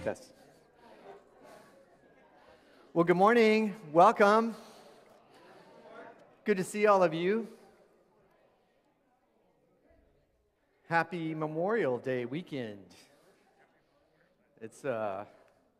this. Well, good morning. Welcome. Good to see all of you. Happy Memorial Day weekend. I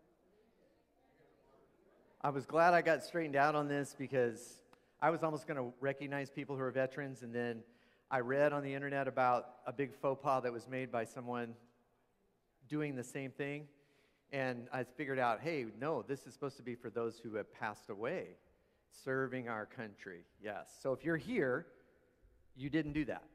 was glad I got straightened out on this because I was almost going to recognize people who are veterans, and then I read on the internet about a big faux pas that was made by someone doing the same thing, and I figured out, hey, no, this is supposed to be for those who have passed away, serving our country. Yes. So if you're here, you didn't do that.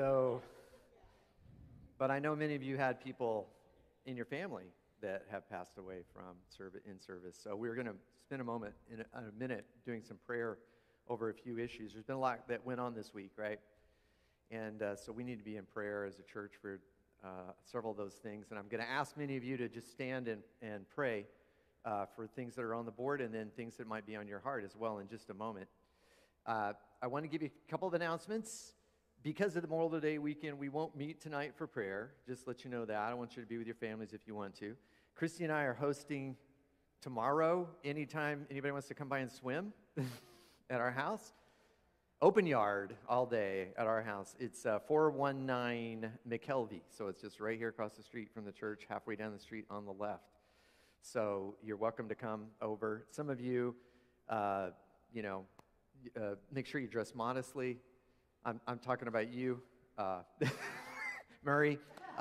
But I know many of you had people in your family that have passed away from service. So we're going to spend a minute doing some prayer over a few issues. There's been a lot that went on this week, right? And so we need to be in prayer as a church for several of those things. And I'm going to ask many of you to just stand and pray for things that are on the board and then things that might be on your heart as well in just a moment. I want to give you a couple of announcements. Because of the Memorial Day weekend, we won't meet tonight for prayer. Just let you know that. I want you to be with your families if you want to. Christy and I are hosting tomorrow, anytime anybody wants to come by and swim at our house. Open yard all day at our house. It's 419 McKelvey, so it's just right here across the street from the church, halfway down the street on the left. So you're welcome to come over. Some of you, make sure you dress modestly. I'm talking about you, Murray.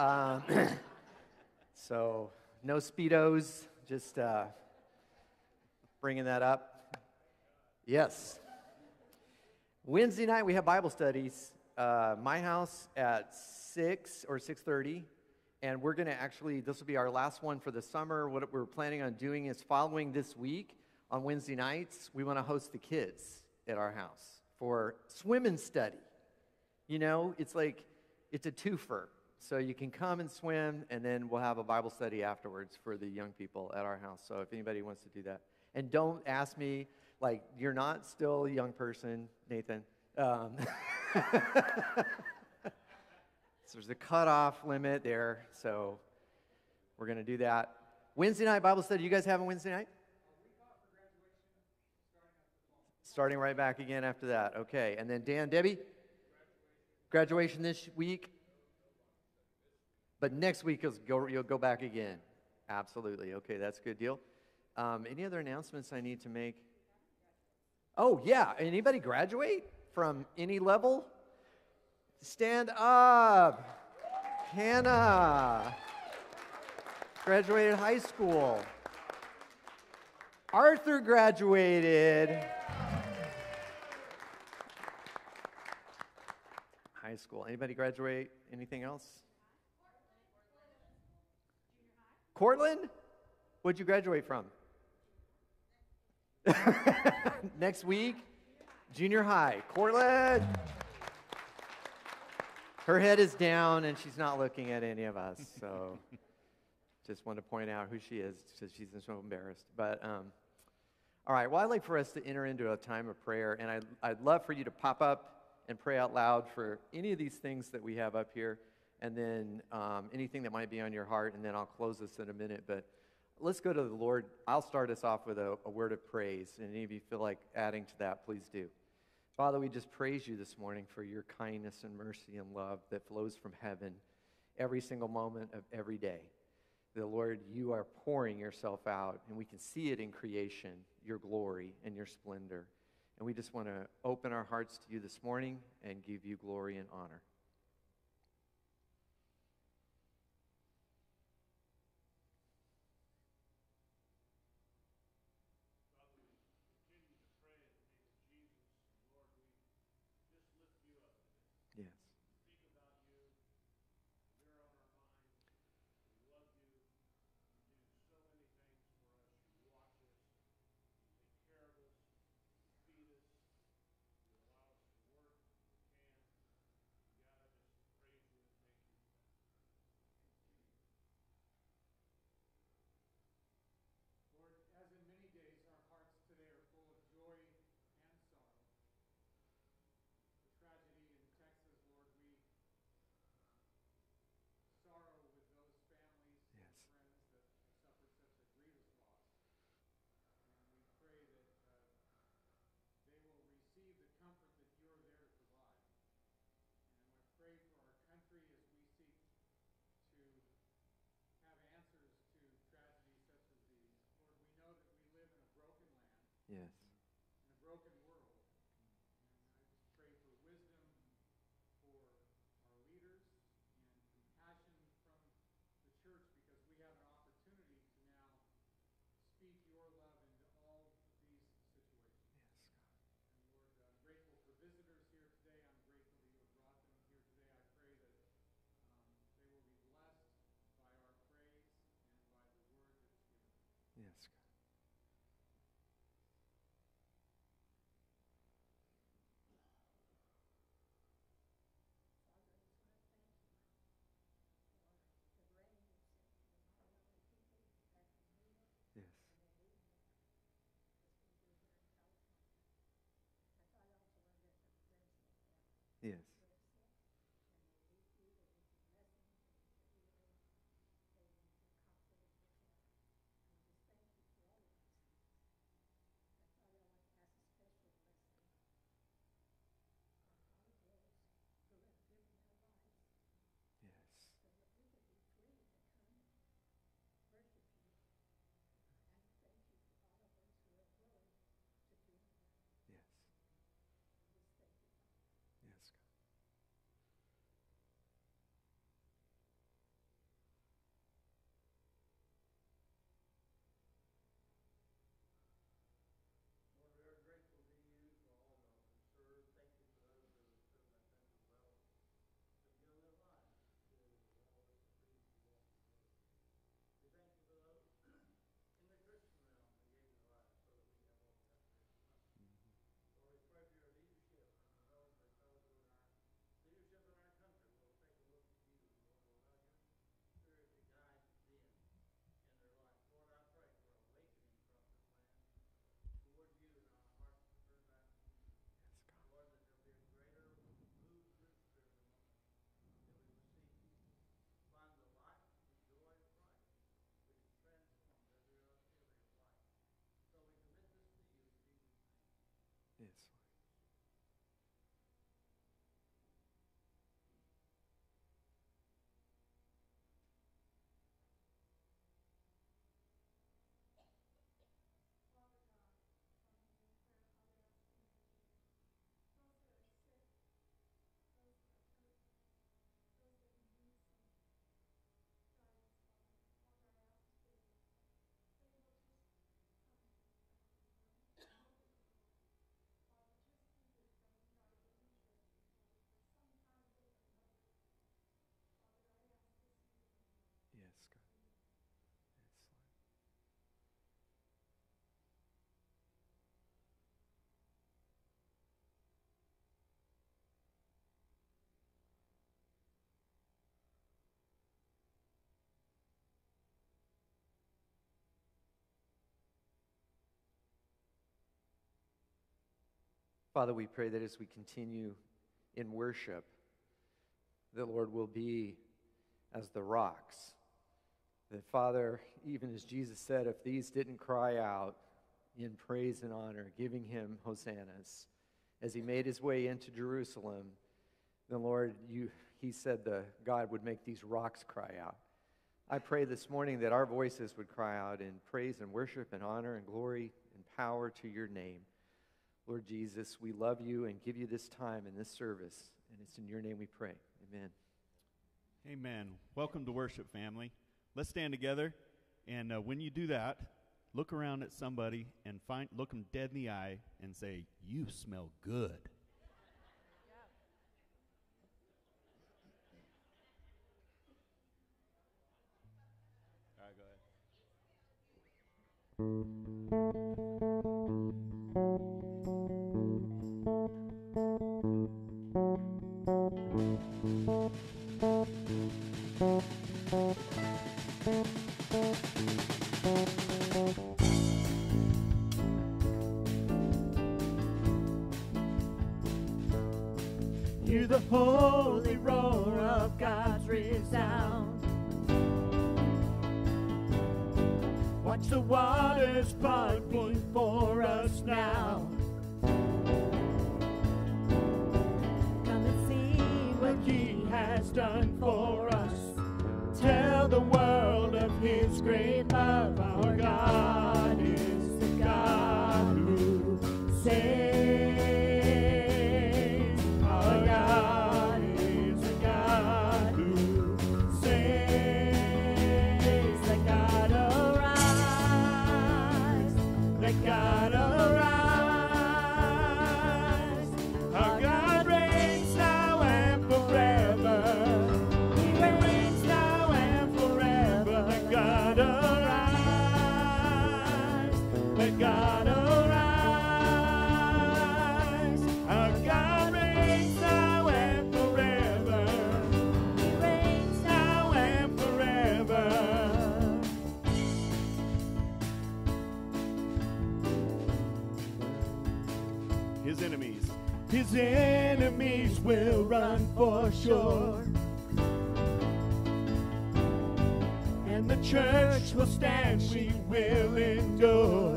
So no Speedos, just bringing that up. Yes. Wednesday night we have Bible studies. My house at 6 or 6:30, and we're going to this will be our last one for the summer. What we're planning on doing is following this week on Wednesday nights, we want to host the kids at our house for swim and study. You know, it's a twofer. So you can come and swim, and then we'll have a Bible study afterwards for the young people at our house. So if anybody wants to do that. And don't ask me, you're not still a young person, Nathan. So there's a cutoff limit there, so we're going to do that. Wednesday night Bible study. You guys have a Wednesday night? Starting right back again after that. Okay. And then Dan, Debbie? Graduation this week, but next week you'll go back again. Absolutely. Okay, that's a good deal. Any other announcements I need to make? Oh, yeah. Anybody graduate from any level? Stand up. Hannah graduated high school. Arthur graduated high school. Anybody graduate? Anything else? Cortland? What'd you graduate from? Next week? Junior high. Cortland! Her head is down and she's not looking at any of us, so just want to point out who she is because she's so embarrassed. But, all right, well, I'd like for us to enter into a time of prayer, and I'd love for you to pop up and pray out loud for any of these things that we have up here, and then anything that might be on your heart, and then I'll close this in a minute. But let's go to the Lord. I'll start us off with a word of praise, and any of you feel like adding to that, please do. Father, we just praise you this morning for your kindness and mercy and love that flows from heaven every single moment of every day. The Lord, you are pouring yourself out, and we can see it in creation, your glory and your splendor. And we just want to open our hearts to you this morning and give you glory and honor. Yes. Yes. in a broken world. And I just pray for wisdom for our leaders and compassion from the church, because we have an opportunity to now speak your love into all these situations. Yes, God. And Lord, I'm grateful for visitors here today. I'm grateful that you have brought them here today. I pray that they will be blessed by our praise and by the word that's given. Yes, God. Yes. Yes. Yes. Yes. Yes, God. Lord, we are grateful to you for all those who serve. Thank you for those who have served our country well, have given their lives to allow us to breathe to walk today. We thank you for those in the Christian realm who gave their lives so that we have all that spiritual. Lord, we pray for your leadership, and we know that those who are in our leadership in our country will take a look at you, and Lord, will allow your spirit to guide them in their life. Lord, I pray for awakening across this land toward you, and our hearts to turn back to you. Yes, God. Lord, that there'll be a greater move of your spirit among us, that we will see, find the life, the joy of Christ, which transforms every area of life. So we commit this to you in Jesus' name. Yes, Lord. Father God, come in prayer, Father, asking that you, those that are sick, those that are hurt, those that need some guidance, Father. Father, I ask today that they will just come to you, Father, Lord, know that you will. Father, just be with them and guide them and direct them, Father, for some time with another. Father, I ask this in your name. Yes, God. Amen. Yes, Lord. Father, we pray that as we continue in worship, the Lord will be as the rocks. That, Father, even as Jesus said, if these didn't cry out in praise and honor, giving him hosannas, as he made his way into Jerusalem, then, Lord, he said God would make these rocks cry out. I pray this morning that our voices would cry out in praise and worship and honor and glory and power to your name. Lord Jesus, we love you and give you this time in this service, and it's in your name we pray. Amen. Amen. Welcome to worship, family. Let's stand together, and when you do that, look around at somebody and look them dead in the eye and say, "You smell good." All right, go ahead. Hear the holy roar of God's resound. Watch the waters part before us now. Come and see what he has done for us. Tell the world of his great love. Our God is the God who God arise. Our God reigns now and forever. He reigns now and forever. His enemies will run for sure. And the church will stand, we will endure.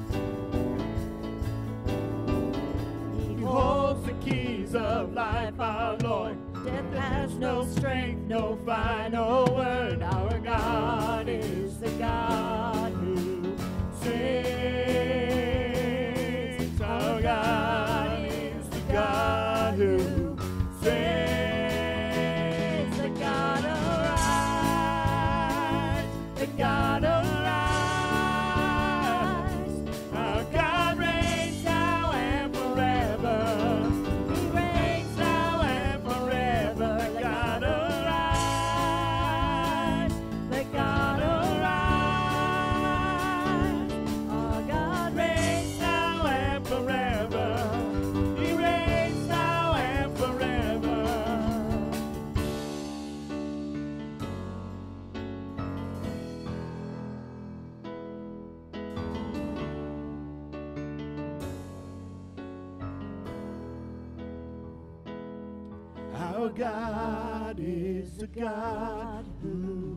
He holds the keys of life, our Lord. Death has no strength, no final word. Our God is the God who saves. Our God is the God who saves. The God arise, the God arise. Our God reigns now and forever. He reigns now and forever. The God arise, the God arise. Our God reigns now and forever. He reigns now and forever. Our God is the God who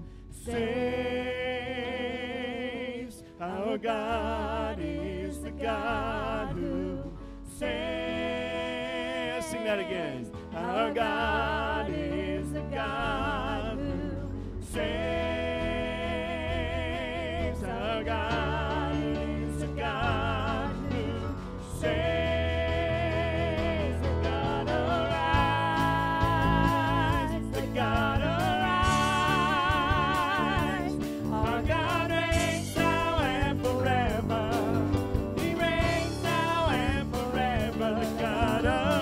saves. Our God is the God who saves. Sing that again. Our God is the God who saves. Our God is the God who saves. The God arise, the God arise. Our God reigns now and forever. He reigns now and forever. The God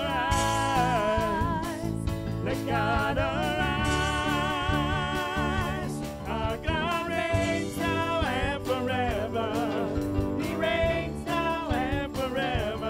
arise, the God arise. Our God reigns now and forever. He reigns now and forever.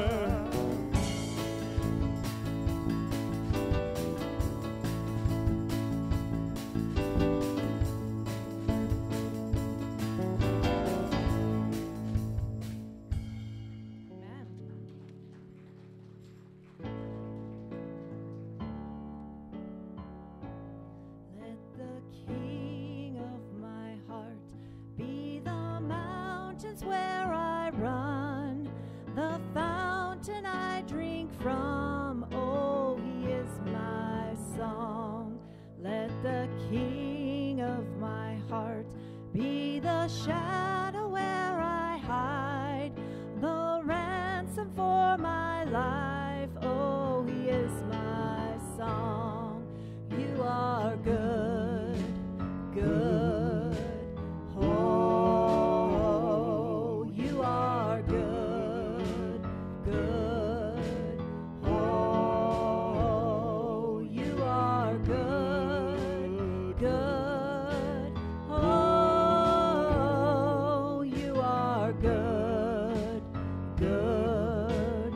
Let the King of my heart be the mountains where I run, the fountain I drink from. Oh, he is my song. Let the King of my heart be the shadow where I hide, the ransom for my life. Oh, he is my song. You are good, good. Oh, you are good, good. Oh, you are good, good. Oh, you are good, good.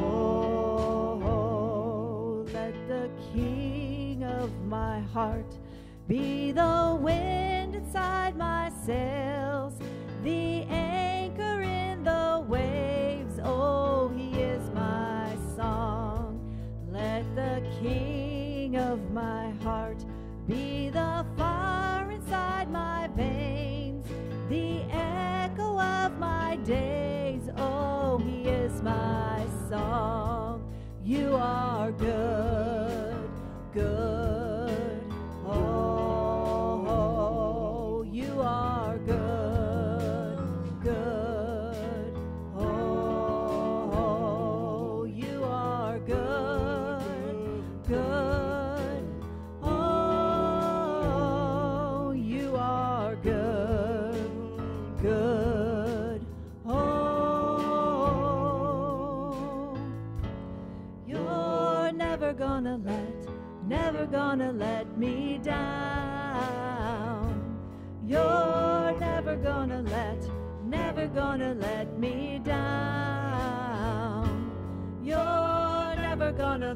Oh, let the King of my heart be the wind inside my sails, the anchor in the waves. Oh, he is my song. Let the King of my heart be the fire inside my veins, the echo of my days. Oh, he is my song. You are good, good. Oh, you are good, good. Oh, you are good, good. Oh, you are good, good. Oh, you're never gonna let me down. You're never gonna gonna let me down. You're never gonna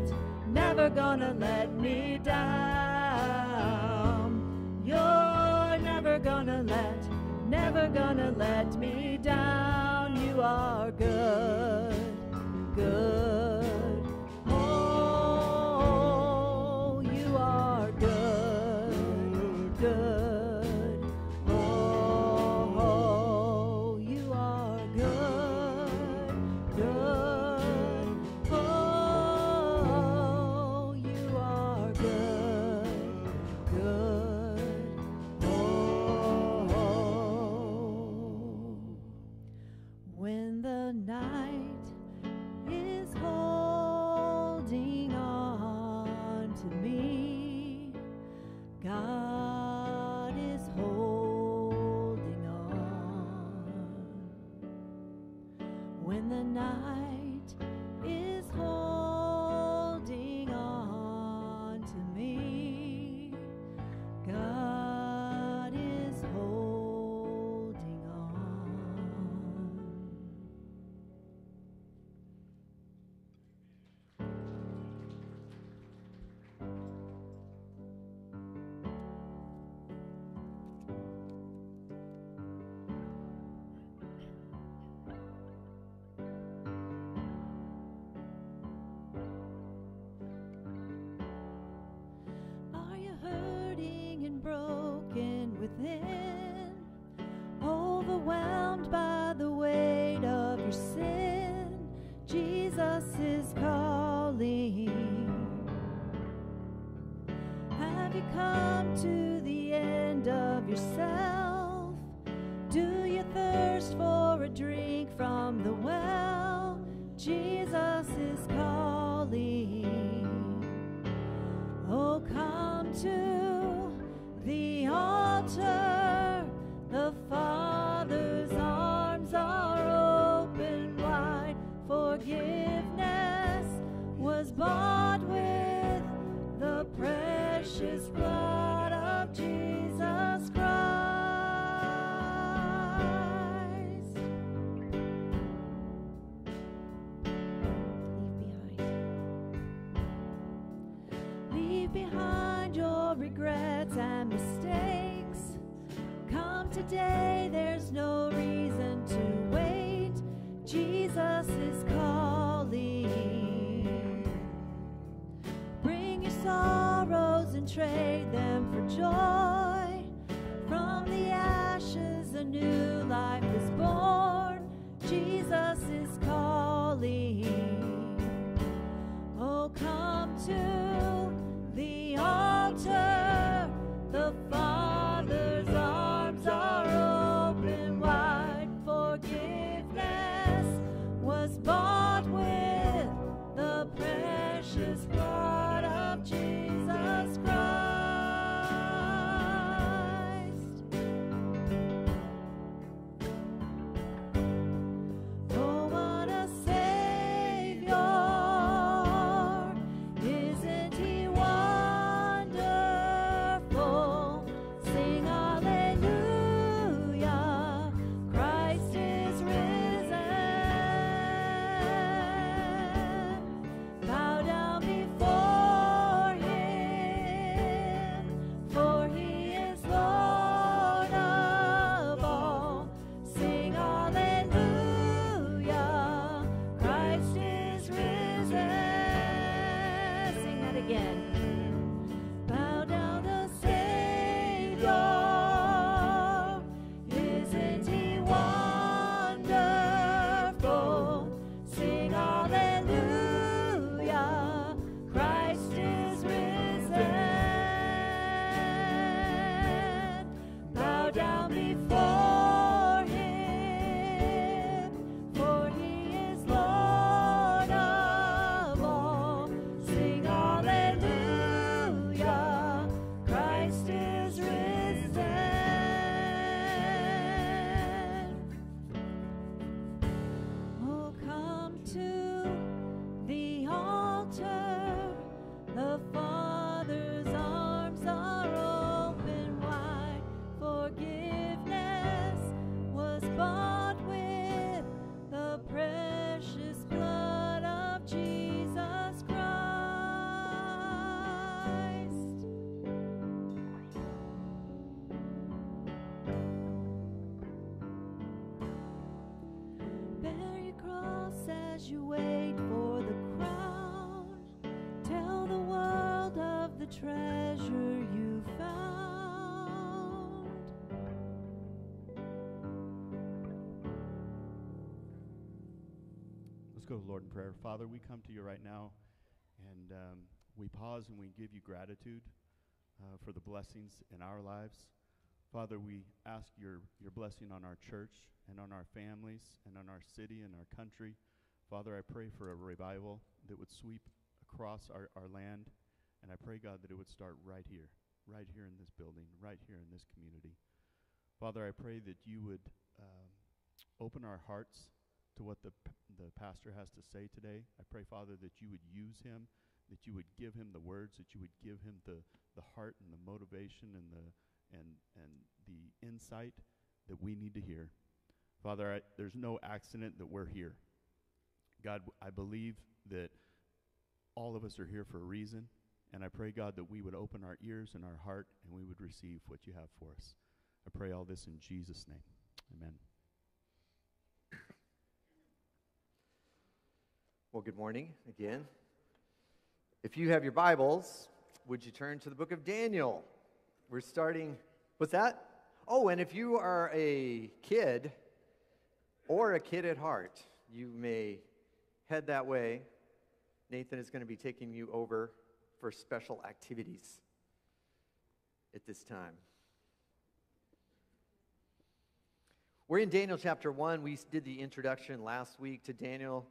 let me down. You're never gonna let me down. You are good, good. Oh, you are good, good. Oh, you are good, good. Oh, you are good, good. Oh, when the night is holding on to me, God is holding on. When the night is holding on to me, God is holding on. Are you hurting and broken within? Overwhelmed by the weight of your sin? Jesus is calling. Have you come to the end of yourself? Do you thirst for a drink from the well? Jesus is calling. Oh, come to the altar. The Father's arms are open wide. Forgiveness was bought with the precious blood of Jesus Christ. Leave behind your regrets and mistakes. Come today, there's no reason to wait. Jesus is calling. Bring your sorrows and trade them for joy. From the ashes a new life is born. Jesus is calling. Oh, come to the altar. The Father's arms are open wide. Let's go to the Lord in prayer. Father, we come to you right now, and we pause and we give you gratitude for the blessings in our lives. Father, we ask your blessing on our church and on our families and on our city and our country. Father, I pray for a revival that would sweep across our land, and I pray, God, that it would start right here in this building, right here in this community. Father, I pray that you would open our hearts to what the pastor has to say today. I pray, Father, that you would use him, that you would give him the words, that you would give him the heart and the motivation and the insight that we need to hear. Father, there's no accident that we're here. God, I believe that all of us are here for a reason, and I pray, God, that we would open our ears and our heart and we would receive what you have for us. I pray all this in Jesus' name. Amen. Well, good morning again. If you have your Bibles, would you turn to the book of Daniel? We're starting, what's that? Oh, and if you are a kid or a kid at heart, you may head that way. Nathan is going to be taking you over for special activities at this time. We're in Daniel chapter 1. We did the introduction last week to Daniel.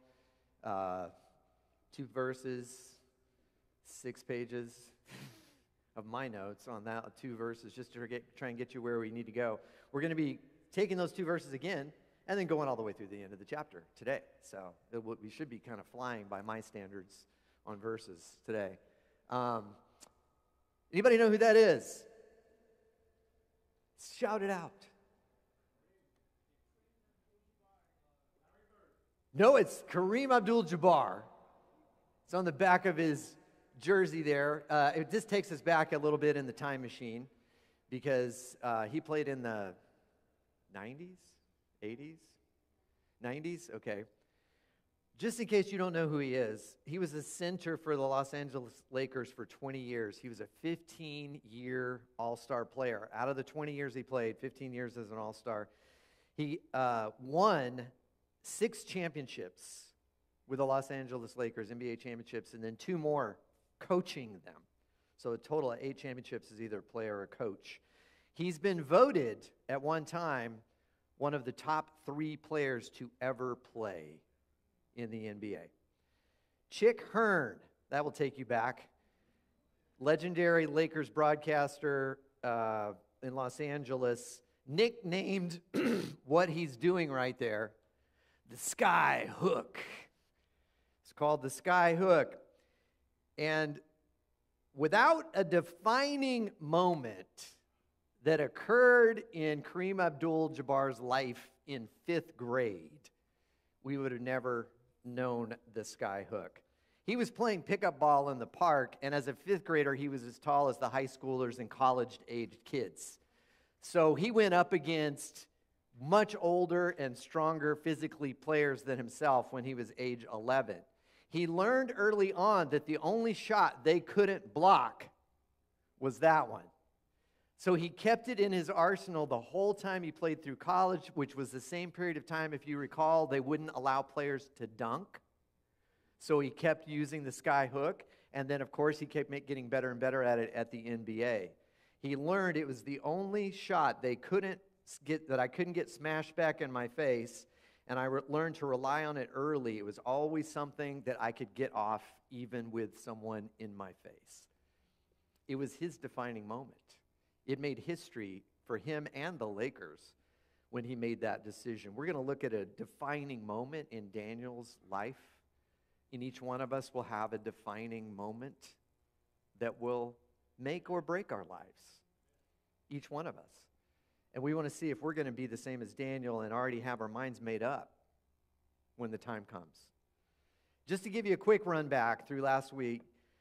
2 verses, 6 pages of my notes on that, 2 verses, just to try and get you where we need to go. We're going to be taking those 2 verses again and then going all the way through the end of the chapter today. So we should be kind of flying by my standards on verses today. Anybody know who that is? Shout it out. No, it's Kareem Abdul-Jabbar. It's on the back of his jersey there. It just takes us back a little bit in the time machine because he played in the 90s, 80s, 90s? Okay. Just in case you don't know who he is, he was a center for the Los Angeles Lakers for 20 years. He was a 15-year all-star player. Out of the 20 years he played, 15 years as an all-star. He won 6 championships with the Los Angeles Lakers, NBA championships, and then 2 more coaching them. So a total of 8 championships as either a player or coach. He's been voted at one time one of the top 3 players to ever play in the NBA. Chick Hearn, that will take you back. Legendary Lakers broadcaster in Los Angeles, nicknamed what he's doing right there the Sky Hook. It's called the Sky Hook. And without a defining moment that occurred in Kareem Abdul-Jabbar's life in 5th grade, we would have never known the Sky Hook. He was playing pickup ball in the park, and as a 5th grader, he was as tall as the high schoolers and college-aged kids. So he went up against much older and stronger physically players than himself when he was age 11. He learned early on that the only shot they couldn't block was that one. So he kept it in his arsenal the whole time he played through college, which was the same period of time, if you recall, they wouldn't allow players to dunk. So he kept using the Sky Hook, and then, of course, he kept getting better and better at it at the NBA. He learned it was the only shot they couldn't get, that I couldn't get smashed back in my face, and I learned to rely on it early. It was always something that I could get off even with someone in my face. It was his defining moment. It made history for him and the Lakers when he made that decision. We're going to look at a defining moment in Daniel's life. And each one of us will have a defining moment that will make or break our lives. Each one of us. And we want to see if we're going to be the same as Daniel and already have our minds made up when the time comes. Just to give you a quick run back through last week,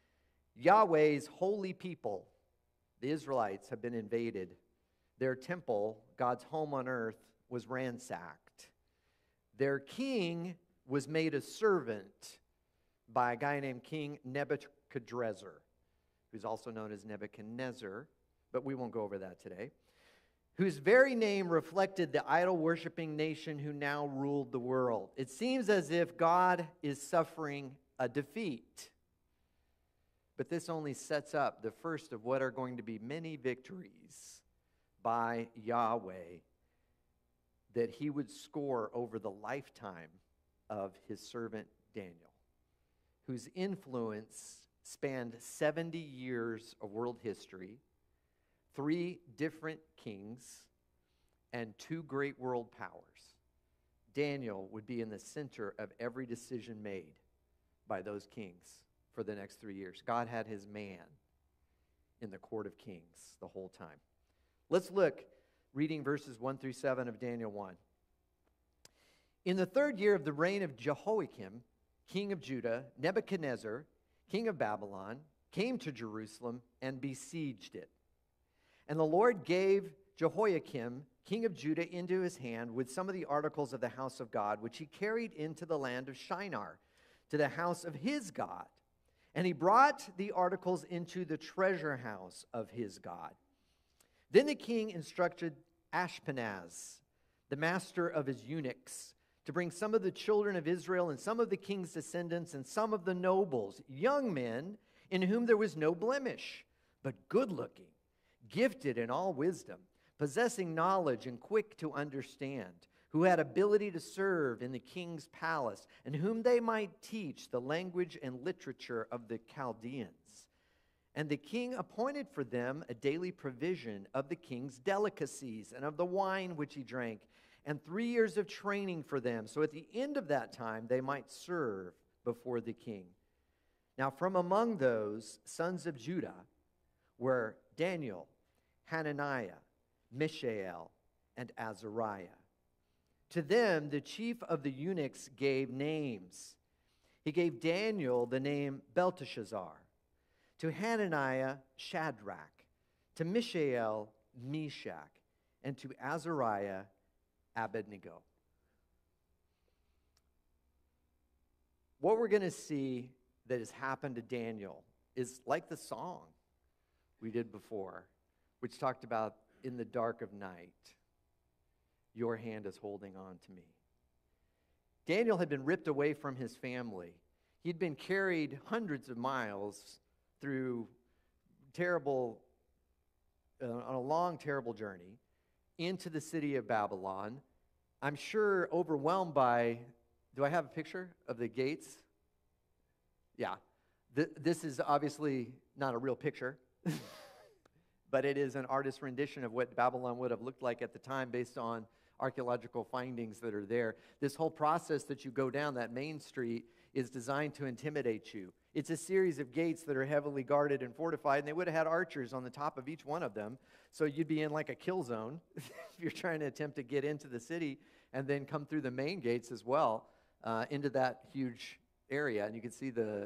Yahweh's holy people, the Israelites, have been invaded. Their temple, God's home on earth, was ransacked. Their king was made a servant by a guy named King Nebuchadrezzar, who's also known as Nebuchadnezzar, but we won't go over that today. whose very name reflected the idol-worshiping nation who now ruled the world. It seems as if God is suffering a defeat. But this only sets up the first of what are going to be many victories by Yahweh that he would score over the lifetime of his servant Daniel, whose influence spanned 70 years of world history, 3 different kings, and 2 great world powers. Daniel would be in the center of every decision made by those kings for the next 3 years. God had his man in the court of kings the whole time. Let's look, reading verses 1 through 7 of Daniel 1. In the 3rd year of the reign of Jehoiakim, king of Judah, Nebuchadnezzar, king of Babylon, came to Jerusalem and besieged it. And the Lord gave Jehoiakim, king of Judah, into his hand with some of the articles of the house of God, which he carried into the land of Shinar, to the house of his God. And he brought the articles into the treasure house of his God. Then the king instructed Ashpenaz, the master of his eunuchs, to bring some of the children of Israel and some of the king's descendants and some of the nobles, young men in whom there was no blemish, but good-looking, gifted in all wisdom, possessing knowledge and quick to understand, who had ability to serve in the king's palace, and whom they might teach the language and literature of the Chaldeans. And the king appointed for them a daily provision of the king's delicacies and of the wine which he drank, and 3 years of training for them, so at the end of that time they might serve before the king. Now from among those sons of Judah were Daniel, Hananiah, Mishael, and Azariah. To them the chief of the eunuchs gave names. He gave Daniel the name Belteshazzar, to Hananiah Shadrach, to Mishael Meshach, and to Azariah Abednego. What we're going to see that has happened to Daniel is like the song we did before, which talked about in the dark of night, your hand is holding on to me. Daniel had been ripped away from his family. He'd been carried hundreds of miles through on a long, terrible journey into the city of Babylon. I'm sure overwhelmed by, do I have a picture of the gates? Yeah. This is obviously not a real picture, but it is an artist's rendition of what Babylon would have looked like at the time based on archaeological findings that are there. This whole process that you go down that main street is designed to intimidate you. It's a series of gates that are heavily guarded and fortified, and they would have had archers on the top of each one of them, so you'd be in like a kill zone if you're trying to attempt to get into the city and then come through the main gates as well into that huge area. And you can see the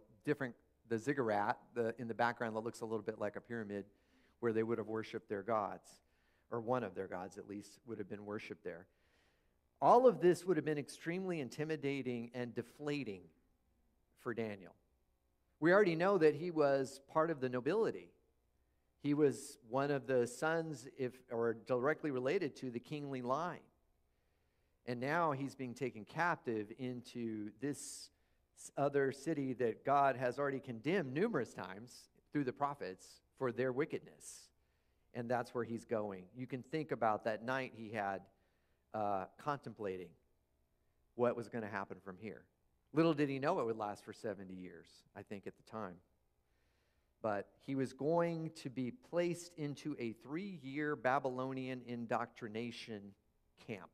ziggurat in the background that looks a little bit like a pyramid where they would have worshipped their gods, or one of their gods at least would have been worshipped there. All of this would have been extremely intimidating and deflating for Daniel. We already know that he was part of the nobility. He was one of the sons, or directly related to the kingly line. And now he's being taken captive into this other city that God has already condemned numerous times through the prophets for their wickedness. And that's where he's going. You can think about that night he had contemplating what was going to happen from here. Little did he know it would last for 70 years, I think, at the time. But he was going to be placed into a 3-year Babylonian indoctrination camp.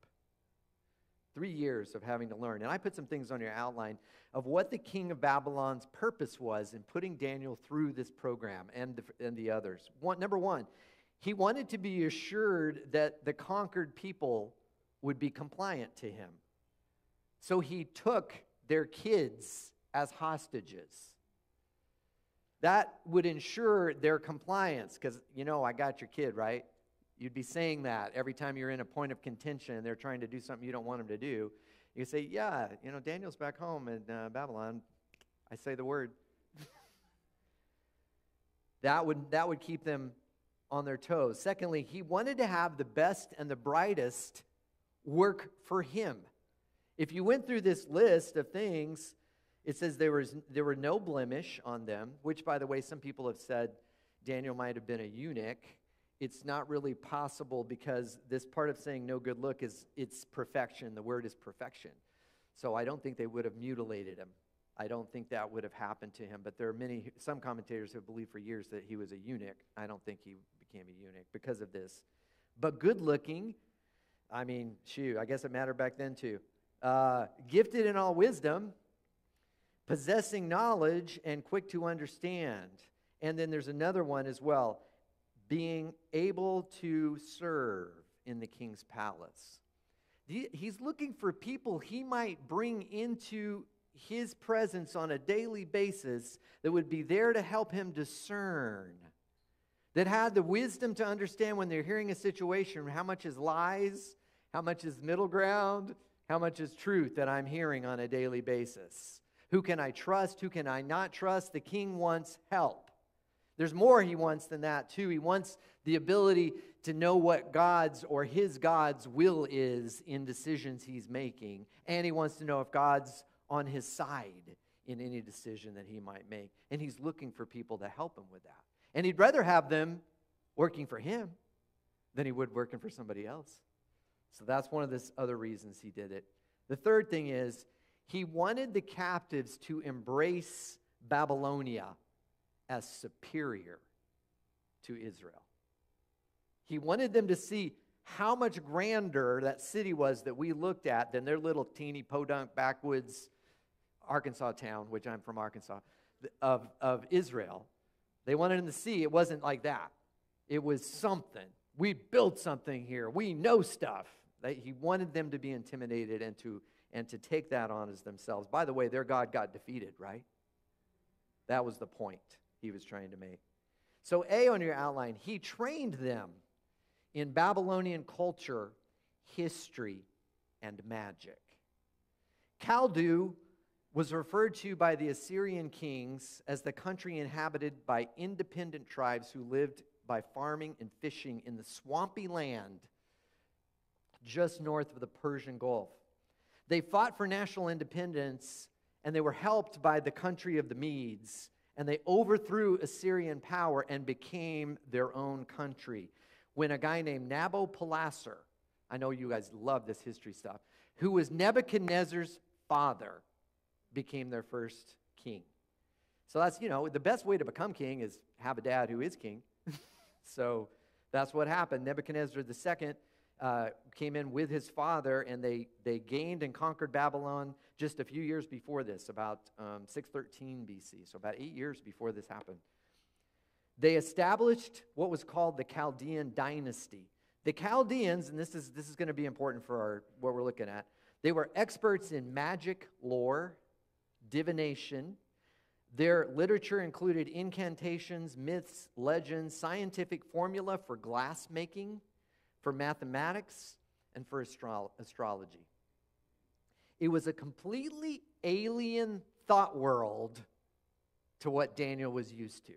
3 years of having to learn. And I put some things on your outline of what the king of Babylon's purpose was in putting Daniel through this program and the others. Number one, he wanted to be assured that the conquered people would be compliant to him. So he took their kids as hostages. That would ensure their compliance because, I got your kid, right? You'd be saying that every time you're in a point of contention and they're trying to do something you don't want them to do. You say, yeah, Daniel's back home in Babylon. I say the word. That would keep them on their toes. Secondly, he wanted to have the best and the brightest work for him. If you went through this list of things, it says there were no blemish on them, which, by the way, some people have said Daniel might have been a eunuch. It's not really possible because this part of saying no good look it's perfection. The word is perfection. So I don't think they would have mutilated him. I don't think that would have happened to him. But there are some commentators who have believed for years that he was a eunuch. I don't think he became a eunuch because of this. But good looking, I mean, shoot, I guess it mattered back then too. Gifted in all wisdom, possessing knowledge, and quick to understand. And then there's another one as well, being able to serve in the king's palace. He's looking for people he might bring into his presence on a daily basis that would be there to help him discern, that had the wisdom to understand when they're hearing a situation, how much is lies, how much is middle ground, how much is truth that I'm hearing on a daily basis. Who can I trust? Who can I not trust? The king wants help. There's more he wants than that too. He wants the ability to know what God's or his God's will is in decisions he's making. And he wants to know if God's on his side in any decision that he might make. And he's looking for people to help him with that. And he'd rather have them working for him than he would working for somebody else. So that's one of the other reasons he did it. The third thing is he wanted the captives to embrace Babylonia as superior to Israel. He wanted them to see how much grander that city was that we looked at than their little teeny podunk backwoods Arkansas town, which I'm from Arkansas, of Israel. They wanted them to see it wasn't like that. It was something. We built something here. We know stuff. He wanted them to be intimidated and to take that on as themselves. By the way, their God got defeated, right? That was the point he was trying to make. So A on your outline, he trained them in Babylonian culture, history, and magic. Kaldu was referred to by the Assyrian kings as the country inhabited by independent tribes who lived by farming and fishing in the swampy land just north of the Persian Gulf. They fought for national independence, and they were helped by the country of the Medes, and they overthrew Assyrian power and became their own country. When a guy named Nabopolassar, I know you guys love this history stuff, who was Nebuchadnezzar's father, became their first king. So that's, the best way to become king is have a dad who is king. So that's what happened. Nebuchadnezzar II came in with his father, and they gained and conquered Babylon just a few years before this, about 613 BC, so about 8 years before this happened. They established what was called the Chaldean dynasty. The Chaldeans, and this is going to be important for what we're looking at, they were experts in magic, lore, divination. Their literature included incantations, myths, legends, scientific formula for glass making, for mathematics, and for astrology. It was a completely alien thought world to what Daniel was used to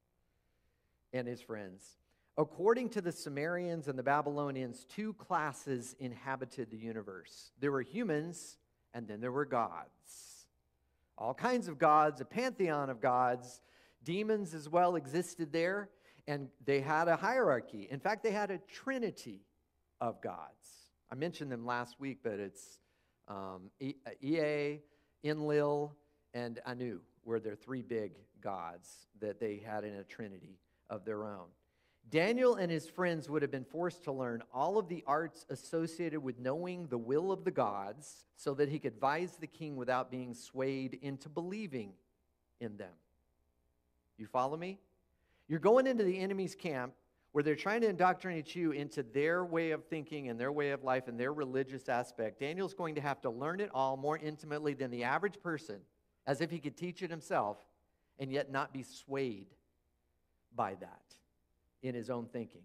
and his friends. According to the Sumerians and the Babylonians, two classes inhabited the universe. There were humans, and then there were gods. All kinds of gods, a pantheon of gods. Demons as well existed there, and they had a hierarchy. In fact, they had a trinity of gods. I mentioned them last week, but it's Ea, Enlil, and Anu were their three big gods that they had in a trinity of their own. Daniel and his friends would have been forced to learn all of the arts associated with knowing the will of the gods so that he could advise the king without being swayed into believing in them. You follow me? You're going into the enemy's camp where they're trying to indoctrinate you into their way of thinking and their way of life and their religious aspect. Daniel's going to have to learn it all more intimately than the average person, as if he could teach it himself and yet not be swayed by that in his own thinking.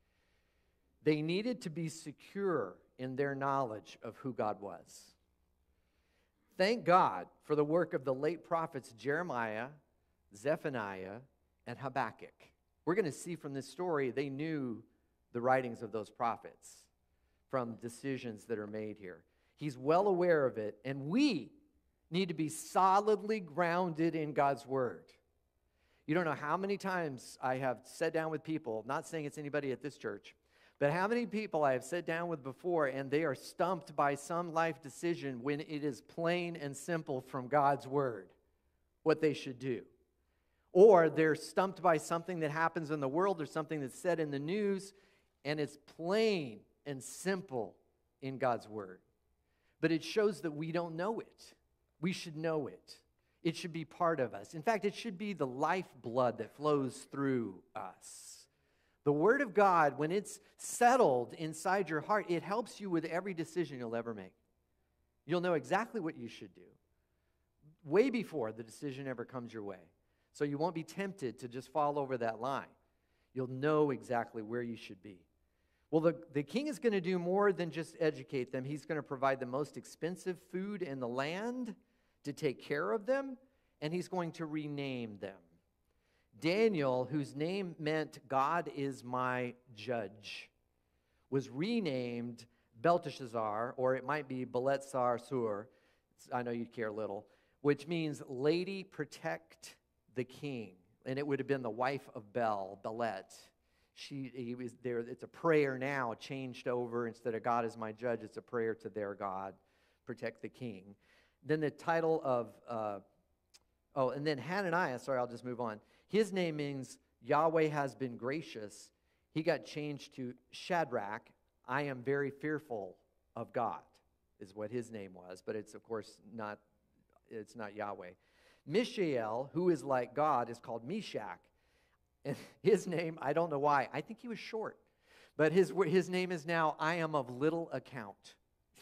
They needed to be secure in their knowledge of who God was. Thank God for the work of the late prophets Jeremiah, Zephaniah, and Habakkuk. We're going to see from this story, they knew the writings of those prophets from decisions that are made here. He's well aware of it, and we need to be solidly grounded in God's word. You don't know how many times I have sat down with people, not saying it's anybody at this church, but how many people I have sat down with before and they are stumped by some life decision when it is plain and simple from God's word what they should do. Or they're stumped by something that happens in the world or something that's said in the news, and it's plain and simple in God's word. But it shows that we don't know it. We should know it. It should be part of us. In fact, it should be the lifeblood that flows through us. The Word of God, when it's settled inside your heart, it helps you with every decision you'll ever make. You'll know exactly what you should do way before the decision ever comes your way. So you won't be tempted to just fall over that line. You'll know exactly where you should be. Well, the king is going to do more than just educate them. He's going to provide the most expensive food in the land to take care of them, and he's going to rename them. Daniel, whose name meant God is my judge, was renamed Belteshazzar, or it might be Beletzar-Sur. I know you'd care little, which means lady protect the king. And it would have been the wife of Belet. He was there. It's a prayer now changed over. Instead of God is my judge, it's a prayer to their God, protect the king. Then the title of, and then Hananiah, sorry, I'll just move on. His name means Yahweh has been gracious. He got changed to Shadrach. I am very fearful of God, is what his name was. But it's, of course, it's not Yahweh. Mishael, who is like God, is called Meshach. And his name, I don't know why. I think he was short. But his name is now, I am of little account.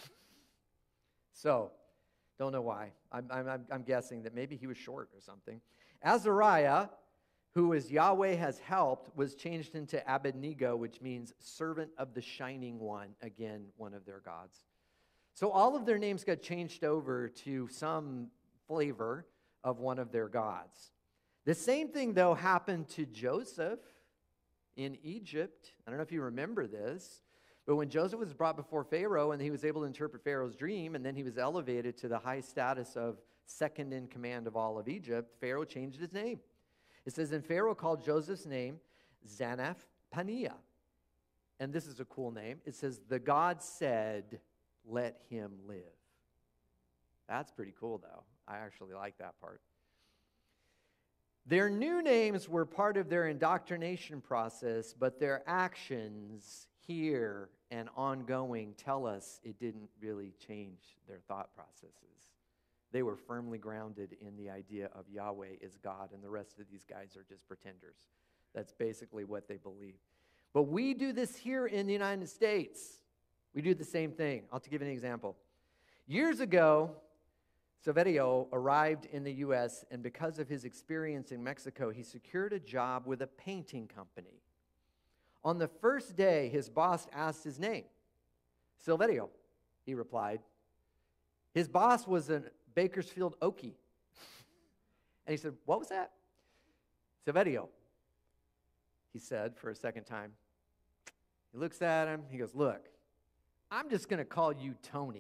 So, don't know why. I'm guessing that maybe he was short or something. Azariah, who is Yahweh has helped, was changed into Abednego, which means servant of the shining one. Again, one of their gods. So all of their names got changed over to some flavor of one of their gods. The same thing, though, happened to Joseph in Egypt. I don't know if you remember this, but when Joseph was brought before Pharaoh and he was able to interpret Pharaoh's dream, and then he was elevated to the high status of second in command of all of Egypt, Pharaoh changed his name. It says, and Pharaoh called Joseph's name Zanath-Paneah. And this is a cool name. It says, the God said, let him live. That's pretty cool, though. I actually like that part. Their new names were part of their indoctrination process, but their actions here and ongoing tell us it didn't really change their thought processes. They were firmly grounded in the idea of Yahweh is God, and the rest of these guys are just pretenders. That's basically what they believe. But we do this here in the United States. We do the same thing. I'll give you an example. Years ago, Silverio arrived in the U.S., and because of his experience in Mexico, he secured a job with a painting company. On the first day, his boss asked his name. Silverio, he replied. His boss was a Bakersfield Okie. And he said, what was that? Silverio, he said for a second time. He looks at him. He goes, look, I'm just going to call you Tony.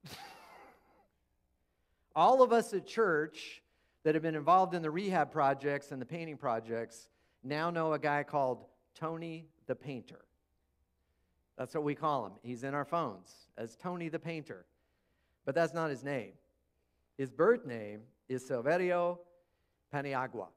All of us at church that have been involved in the rehab projects and the painting projects now know a guy called Tony the Painter. That's what we call him. He's in our phones as Tony the Painter. But that's not his name. His birth name is Silverio Paniagua.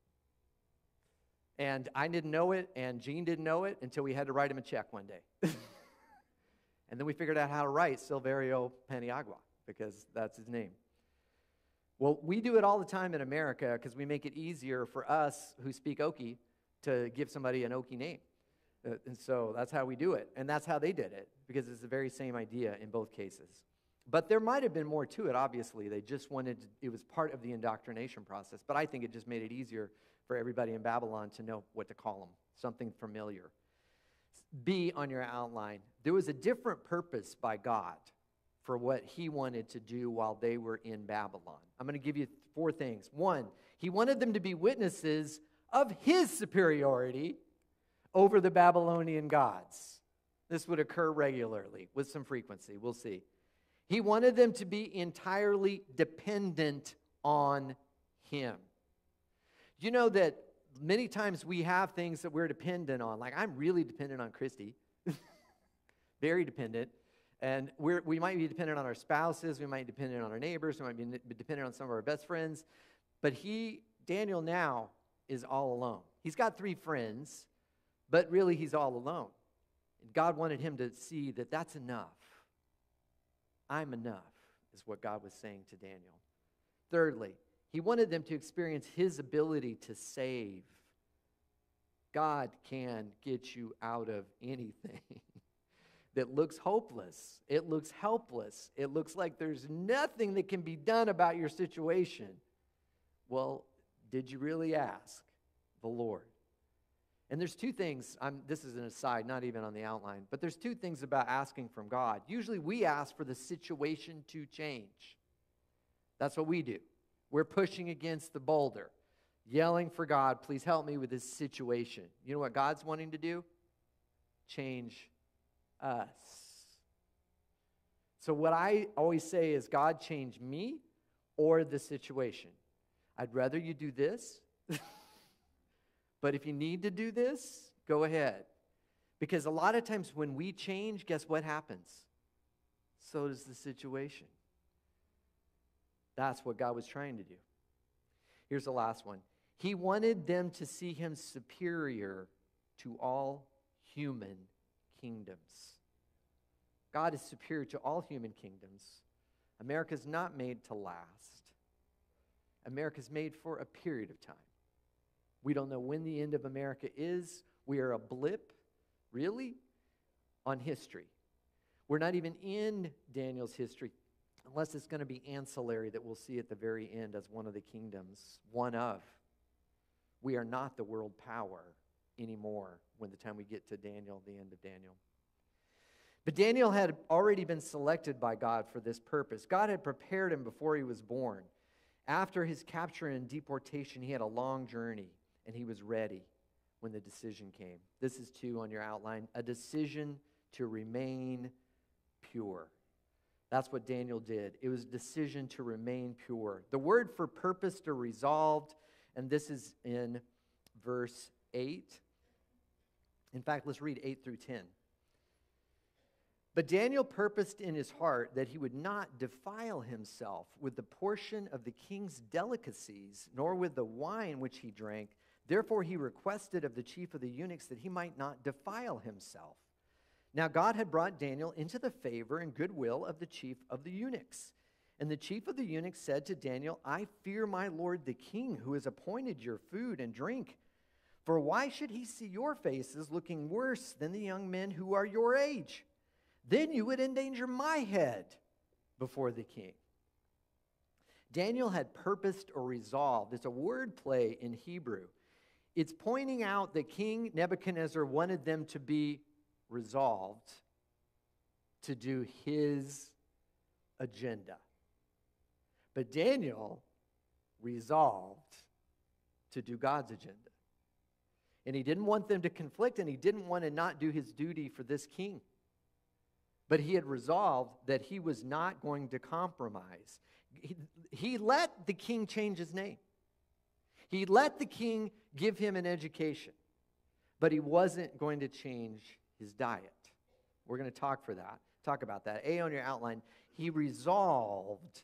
And I didn't know it, and Gene didn't know it until we had to write him a check one day. And then we figured out how to write Silverio Paniagua because that's his name. Well, we do it all the time in America because we make it easier for us who speak Okie to give somebody an Okie name. And so that's how we do it. And that's how they did it because it's the very same idea in both cases. But there might have been more to it, obviously. They just wanted, it was part of the indoctrination process. But I think it just made it easier for everybody in Babylon to know what to call them, something familiar. B on your outline, there was a different purpose by God for what he wanted to do while they were in Babylon. I'm going to give you 4 things. 1, he wanted them to be witnesses of his superiority over the Babylonian gods. This would occur regularly with some frequency. We'll see. He wanted them to be entirely dependent on him. You know that many times we have things that we're dependent on. Like, I'm really dependent on Christy. Very dependent. And we might be dependent on our spouses. We might be dependent on our neighbors. We might be dependent on some of our best friends. But Daniel now is all alone. He's got 3 friends, but really he's all alone. And God wanted him to see that that's enough. I'm enough, is what God was saying to Daniel. Thirdly, he wanted them to experience his ability to save. God can get you out of anything that looks hopeless. It looks helpless. It looks like there's nothing that can be done about your situation. Well, did you really ask the Lord? And there's 2 things, this is an aside, not even on the outline, but there's 2 things about asking from God. Usually we ask for the situation to change. That's what we do. We're pushing against the boulder, yelling for God, please help me with this situation. You know what God's wanting to do? Change us. So what I always say is, God, change me or the situation. I'd rather you do this. But if you need to do this, go ahead. Because a lot of times when we change, guess what happens? So does the situation. That's what God was trying to do. Here's the last one. He wanted them to see him superior to all human kingdoms. God is superior to all human kingdoms. America's not made to last. America's made for a period of time. We don't know when the end of America is. We are a blip, really, on history. We're not even in Daniel's history, unless it's going to be ancillary that we'll see at the very end as one of the kingdoms, one of. We are not the world power anymore when the time we get to Daniel, the end of Daniel. But Daniel had already been selected by God for this purpose. God had prepared him before he was born. After his capture and deportation, he had a long journey, and he was ready when the decision came. This is 2 on your outline. A decision to remain pure. That's what Daniel did. It was a decision to remain pure. The word for purposed or resolved, and this is in verse 8. In fact, let's read 8 through 10. But Daniel purposed in his heart that he would not defile himself with the portion of the king's delicacies, nor with the wine which he drank. Therefore he requested of the chief of the eunuchs that he might not defile himself. Now God had brought Daniel into the favor and goodwill of the chief of the eunuchs. And the chief of the eunuchs said to Daniel, I fear my lord the king, who has appointed your food and drink. For why should he see your faces looking worse than the young men who are your age? Then you would endanger my head before the king. Daniel had purposed or resolved. It's a word play in Hebrew. It's pointing out that King Nebuchadnezzar wanted them to be resolved to do his agenda. But Daniel resolved to do God's agenda. And he didn't want them to conflict, and he didn't want to not do his duty for this king. But he had resolved that he was not going to compromise. He let the king change his name. He let the king give him an education. But he wasn't going to change his diet. We're going to talk about that. A on your outline, he resolved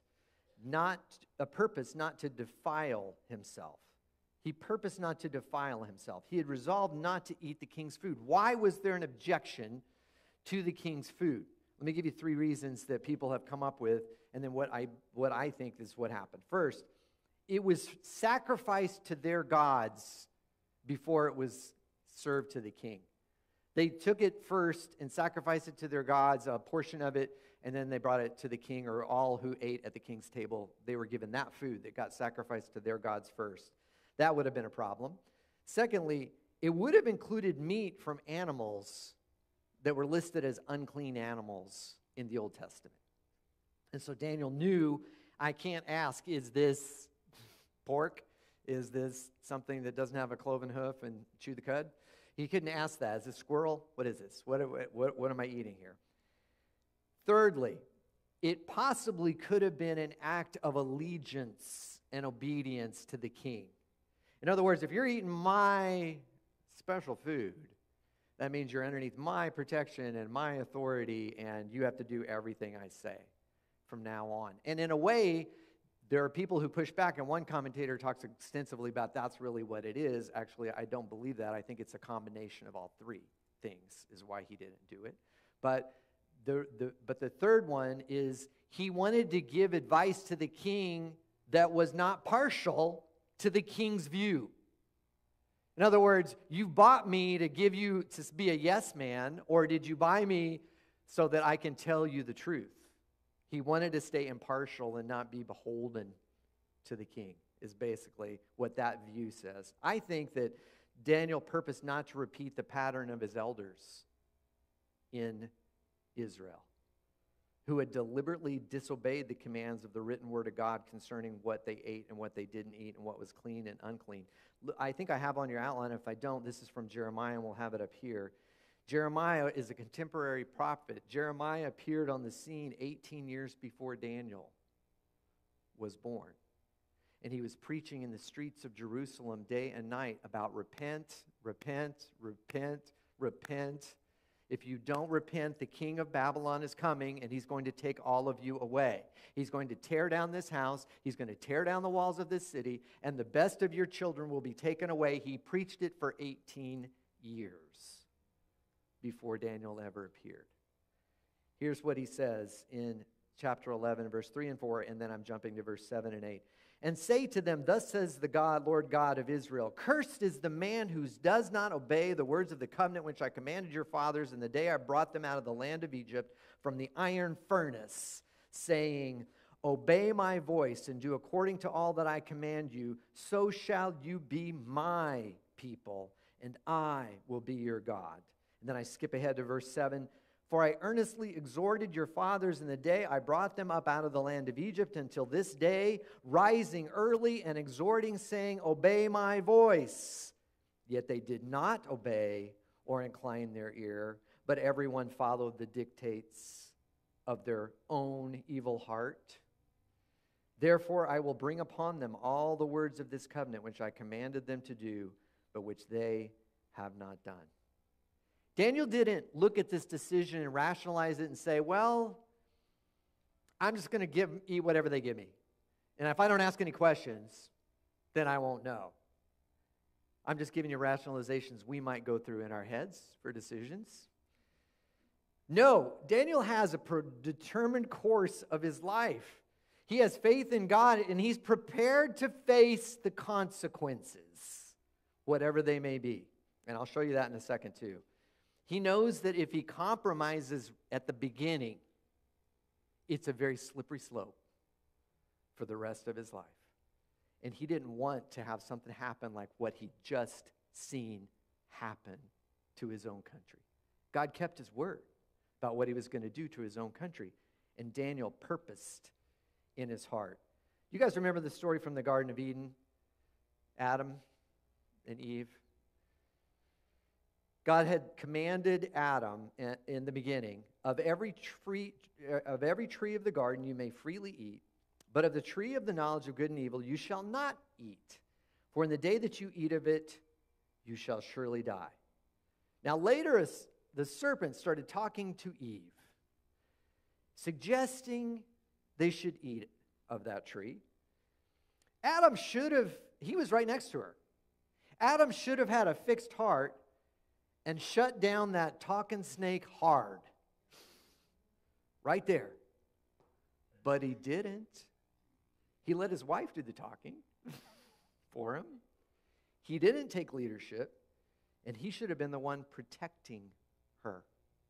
a purpose not to defile himself. He purposed not to defile himself. He had resolved not to eat the king's food. Why was there an objection to the king's food? Let me give you 3 reasons that people have come up with, and then what I think is what happened. First, it was sacrificed to their gods before it was served to the king. They took it first and sacrificed it to their gods, a portion of it, and then they brought it to the king, or all who ate at the king's table. They were given that food that got sacrificed to their gods first. That would have been a problem. Secondly, it would have included meat from animals that were listed as unclean animals in the Old Testament. And so Daniel knew, I can't ask, is this pork? Is this something that doesn't have a cloven hoof and chew the cud? He couldn't ask that. Is it squirrel? What is this? What am I eating here? Thirdly, it possibly could have been an act of allegiance and obedience to the king. In other words, if you're eating my special food, that means you're underneath my protection and my authority, and you have to do everything I say from now on. And in a way, there are people who push back, and one commentator talks extensively about that's really what it is. Actually, I don't believe that. I think it's a combination of all three things is why he didn't do it. But the third one is he wanted to give advice to the king that was not partial to the king's view. In other words, you bought me to give you to be a yes man, or did you buy me so that I can tell you the truth? He wanted to stay impartial and not be beholden to the king, is basically what that view says. I think that Daniel purposed not to repeat the pattern of his elders in Israel, who had deliberately disobeyed the commands of the written word of God concerning what they ate and what they didn't eat and what was clean and unclean. I think I have on your outline. If I don't, this is from Jeremiah, and we'll have it up here. Jeremiah is a contemporary prophet. Jeremiah appeared on the scene 18 years before Daniel was born. And he was preaching in the streets of Jerusalem day and night about repent, repent, repent, repent. If you don't repent, the king of Babylon is coming, and he's going to take all of you away. He's going to tear down this house. He's going to tear down the walls of this city, and the best of your children will be taken away. He preached it for 18 years before Daniel ever appeared. Here's what he says in chapter 11, verse 3 and 4, and then I'm jumping to verse 7 and 8. And say to them, thus says the God, Lord God of Israel, cursed is the man who does not obey the words of the covenant which I commanded your fathers in the day I brought them out of the land of Egypt from the iron furnace, saying, obey my voice and do according to all that I command you, so shall you be my people, and I will be your God. And then I skip ahead to verse 7. For I earnestly exhorted your fathers in the day I brought them up out of the land of Egypt until this day, rising early and exhorting, saying, obey my voice. Yet they did not obey or incline their ear, but everyone followed the dictates of their own evil heart. Therefore I will bring upon them all the words of this covenant which I commanded them to do, but which they have not done. Daniel didn't look at this decision and rationalize it and say, well, I'm just going to eat whatever they give me. And if I don't ask any questions, then I won't know. I'm just giving you rationalizations we might go through in our heads for decisions. No, Daniel has a determined course of his life. He has faith in God, and he's prepared to face the consequences, whatever they may be. And I'll show you that in a second too. He knows that if he compromises at the beginning, it's a very slippery slope for the rest of his life. And he didn't want to have something happen like what he just seen happen to his own country. God kept his word about what he was going to do to his own country. And Daniel purposed in his heart. You guys remember the story from the Garden of Eden? Adam and Eve. God had commanded Adam in the beginning, of every tree of the garden you may freely eat, but of the tree of the knowledge of good and evil you shall not eat. For in the day that you eat of it, you shall surely die. Now later the serpent started talking to Eve, suggesting they should eat of that tree. Adam he was right next to her. Adam should have had a fixed heart and shut down that talking snake hard. Right there. But he didn't. He let his wife do the talking for him. He didn't take leadership, and he should have been the one protecting her.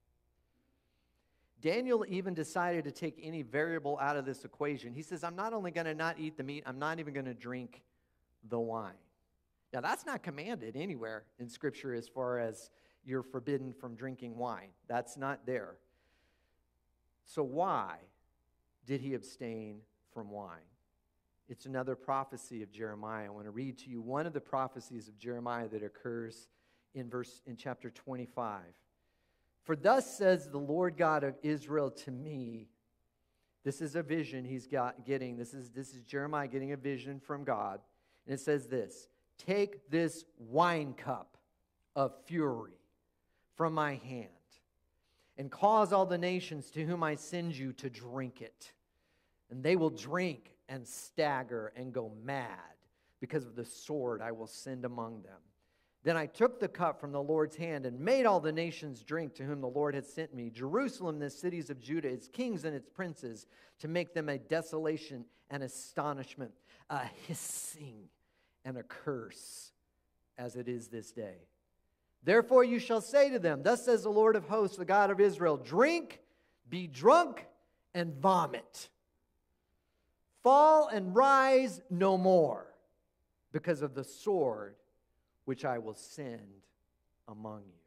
Daniel even decided to take any variable out of this equation. He says, I'm not only going to not eat the meat, I'm not even going to drink the wine. Now, that's not commanded anywhere in Scripture as far as you're forbidden from drinking wine. That's not there. So why did he abstain from wine? It's another prophecy of Jeremiah. I want to read to you one of the prophecies of Jeremiah that occurs in chapter 25. For thus says the Lord God of Israel to me. This is a vision he's getting. This is Jeremiah getting a vision from God. And it says this: take this wine cup of fury from my hand, and cause all the nations to whom I send you to drink it. And they will drink and stagger and go mad because of the sword I will send among them. Then I took the cup from the Lord's hand and made all the nations drink to whom the Lord had sent me, Jerusalem, the cities of Judah, its kings and its princes, to make them a desolation and astonishment, a hissing and a curse, as it is this day. Therefore you shall say to them, thus says the Lord of hosts, the God of Israel, drink, be drunk, and vomit. Fall and rise no more, because of the sword which I will send among you.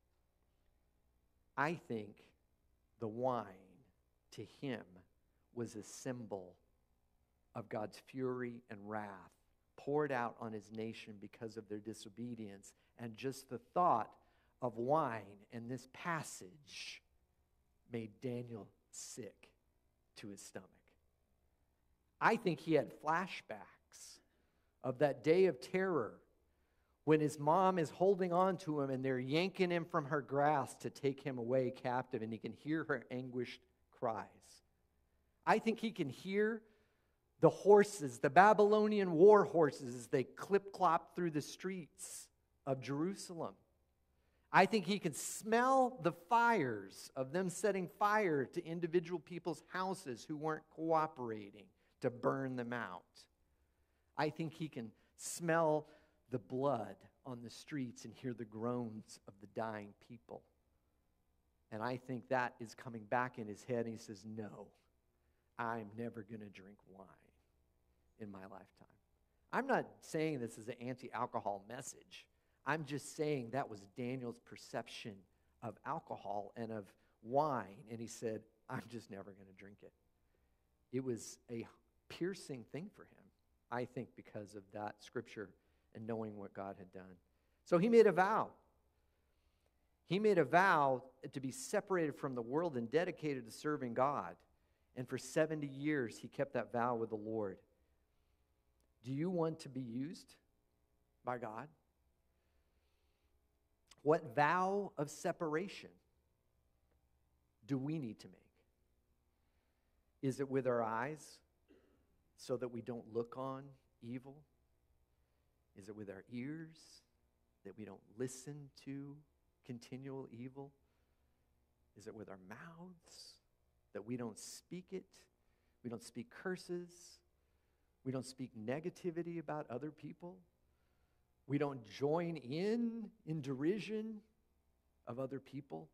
I think the wine to him was a symbol of God's fury and wrath poured out on his nation because of their disobedience. And just the thought of wine in this passage made Daniel sick to his stomach. I think he had flashbacks of that day of terror when his mom is holding on to him and they're yanking him from her grasp to take him away captive, and he can hear her anguished cries. I think he can hear the horses, the Babylonian war horses, as they clip-clop through the streets of Jerusalem. I think he can smell the fires of them setting fire to individual people's houses who weren't cooperating to burn them out. I think he can smell the blood on the streets and hear the groans of the dying people. And I think that is coming back in his head, and he says, no, I'm never going to drink wine in my lifetime. I'm not saying this is an anti-alcohol message. I'm just saying that was Daniel's perception of alcohol and of wine, and he said, I'm just never going to drink it. It was a piercing thing for him, I think, because of that scripture and knowing what God had done. So he made a vow. He made a vow to be separated from the world and dedicated to serving God. And for 70 years, he kept that vow with the Lord. Do you want to be used by God? What vow of separation do we need to make? Is it with our eyes so that we don't look on evil? Is it with our ears that we don't listen to continual evil? Is it with our mouths that we don't speak it? We don't speak curses. We don't speak negativity about other people. We don't join in derision of other people.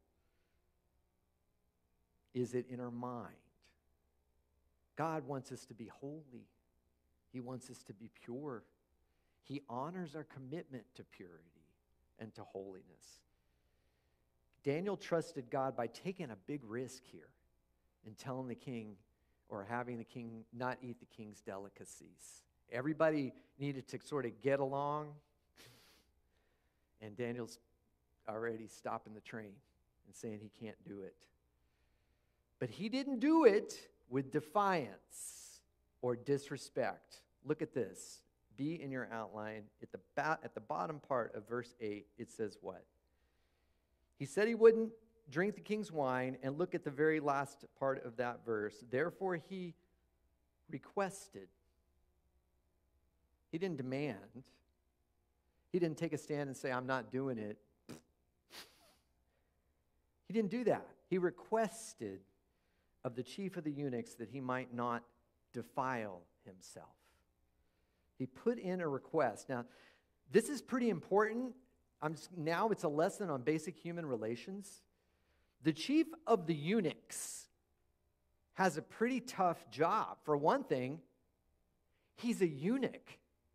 Is it in our mind? God wants us to be holy. He wants us to be pure. He honors our commitment to purity and to holiness. Daniel trusted God by taking a big risk here and telling the king, or having the king not eat the king's delicacies. Everybody needed to sort of get along, and Daniel's already stopping the train and saying he can't do it. But he didn't do it with defiance or disrespect. Look at this. Be in your outline. At the bottom part of verse 8, it says what? He said he wouldn't drink the king's wine, and look at the very last part of that verse. Therefore he requested. He didn't demand. He didn't take a stand and say, I'm not doing it. He didn't do that. He requested of the chief of the eunuchs that he might not defile himself. He put in a request. Now, this is pretty important. Now it's a lesson on basic human relations. The chief of the eunuchs has a pretty tough job. For one thing, he's a eunuch.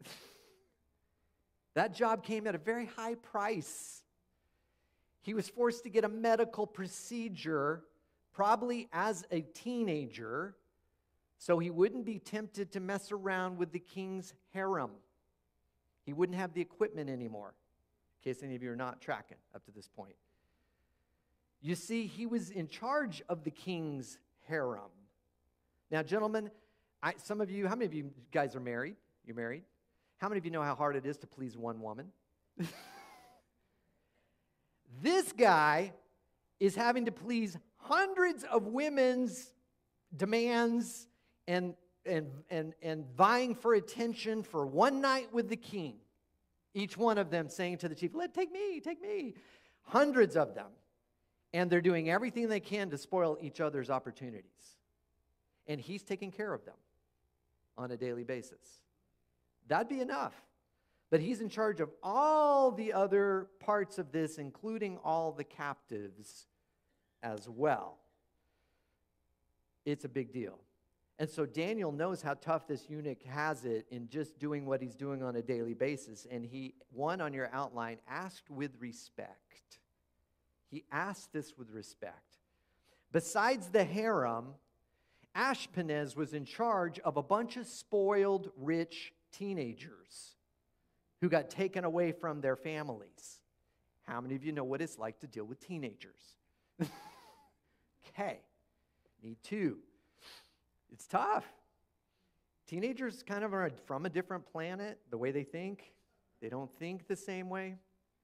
That job came at a very high price. He was forced to get a medical procedure, probably as a teenager, so he wouldn't be tempted to mess around with the king's harem. He wouldn't have the equipment anymore. in case any of you are not tracking up to this point. You see, he was in charge of the king's harem. Now, gentlemen, some of you, how many of you guys are married? You're married? How many of you know how hard it is to please one woman? This guy is having to please hundreds of women's demands and vying for attention for one night with the king. Each one of them saying to the chief, take me, take me. Hundreds of them. And they're doing everything they can to spoil each other's opportunities. And he's taking care of them on a daily basis. That'd be enough. But he's in charge of all the other parts of this, including all the captives as well. It's a big deal. And so Daniel knows how tough this eunuch has it in just doing what he's doing on a daily basis. And he, one on your outline, asked with respect. He asked this with respect. Besides the harem, Ashpenaz was in charge of a bunch of spoiled, rich teenagers who got taken away from their families. How many of you know what it's like to deal with teenagers? Okay, me too. It's tough. Teenagers kind of are from a different planet, the way they think. They don't think the same way.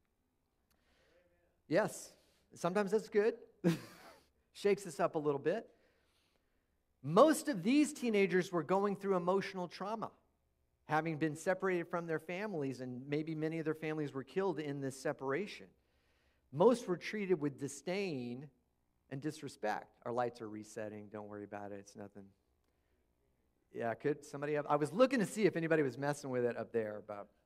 Yes, sometimes that's good. Shakes us up a little bit. Most of these teenagers were going through emotional trauma, having been separated from their families, and maybe many of their families were killed in this separation. Most were treated with disdain and disrespect. Our lights are resetting. Don't worry about it. It's nothing. Yeah, could somebody have? I was looking to see if anybody was messing with it up there.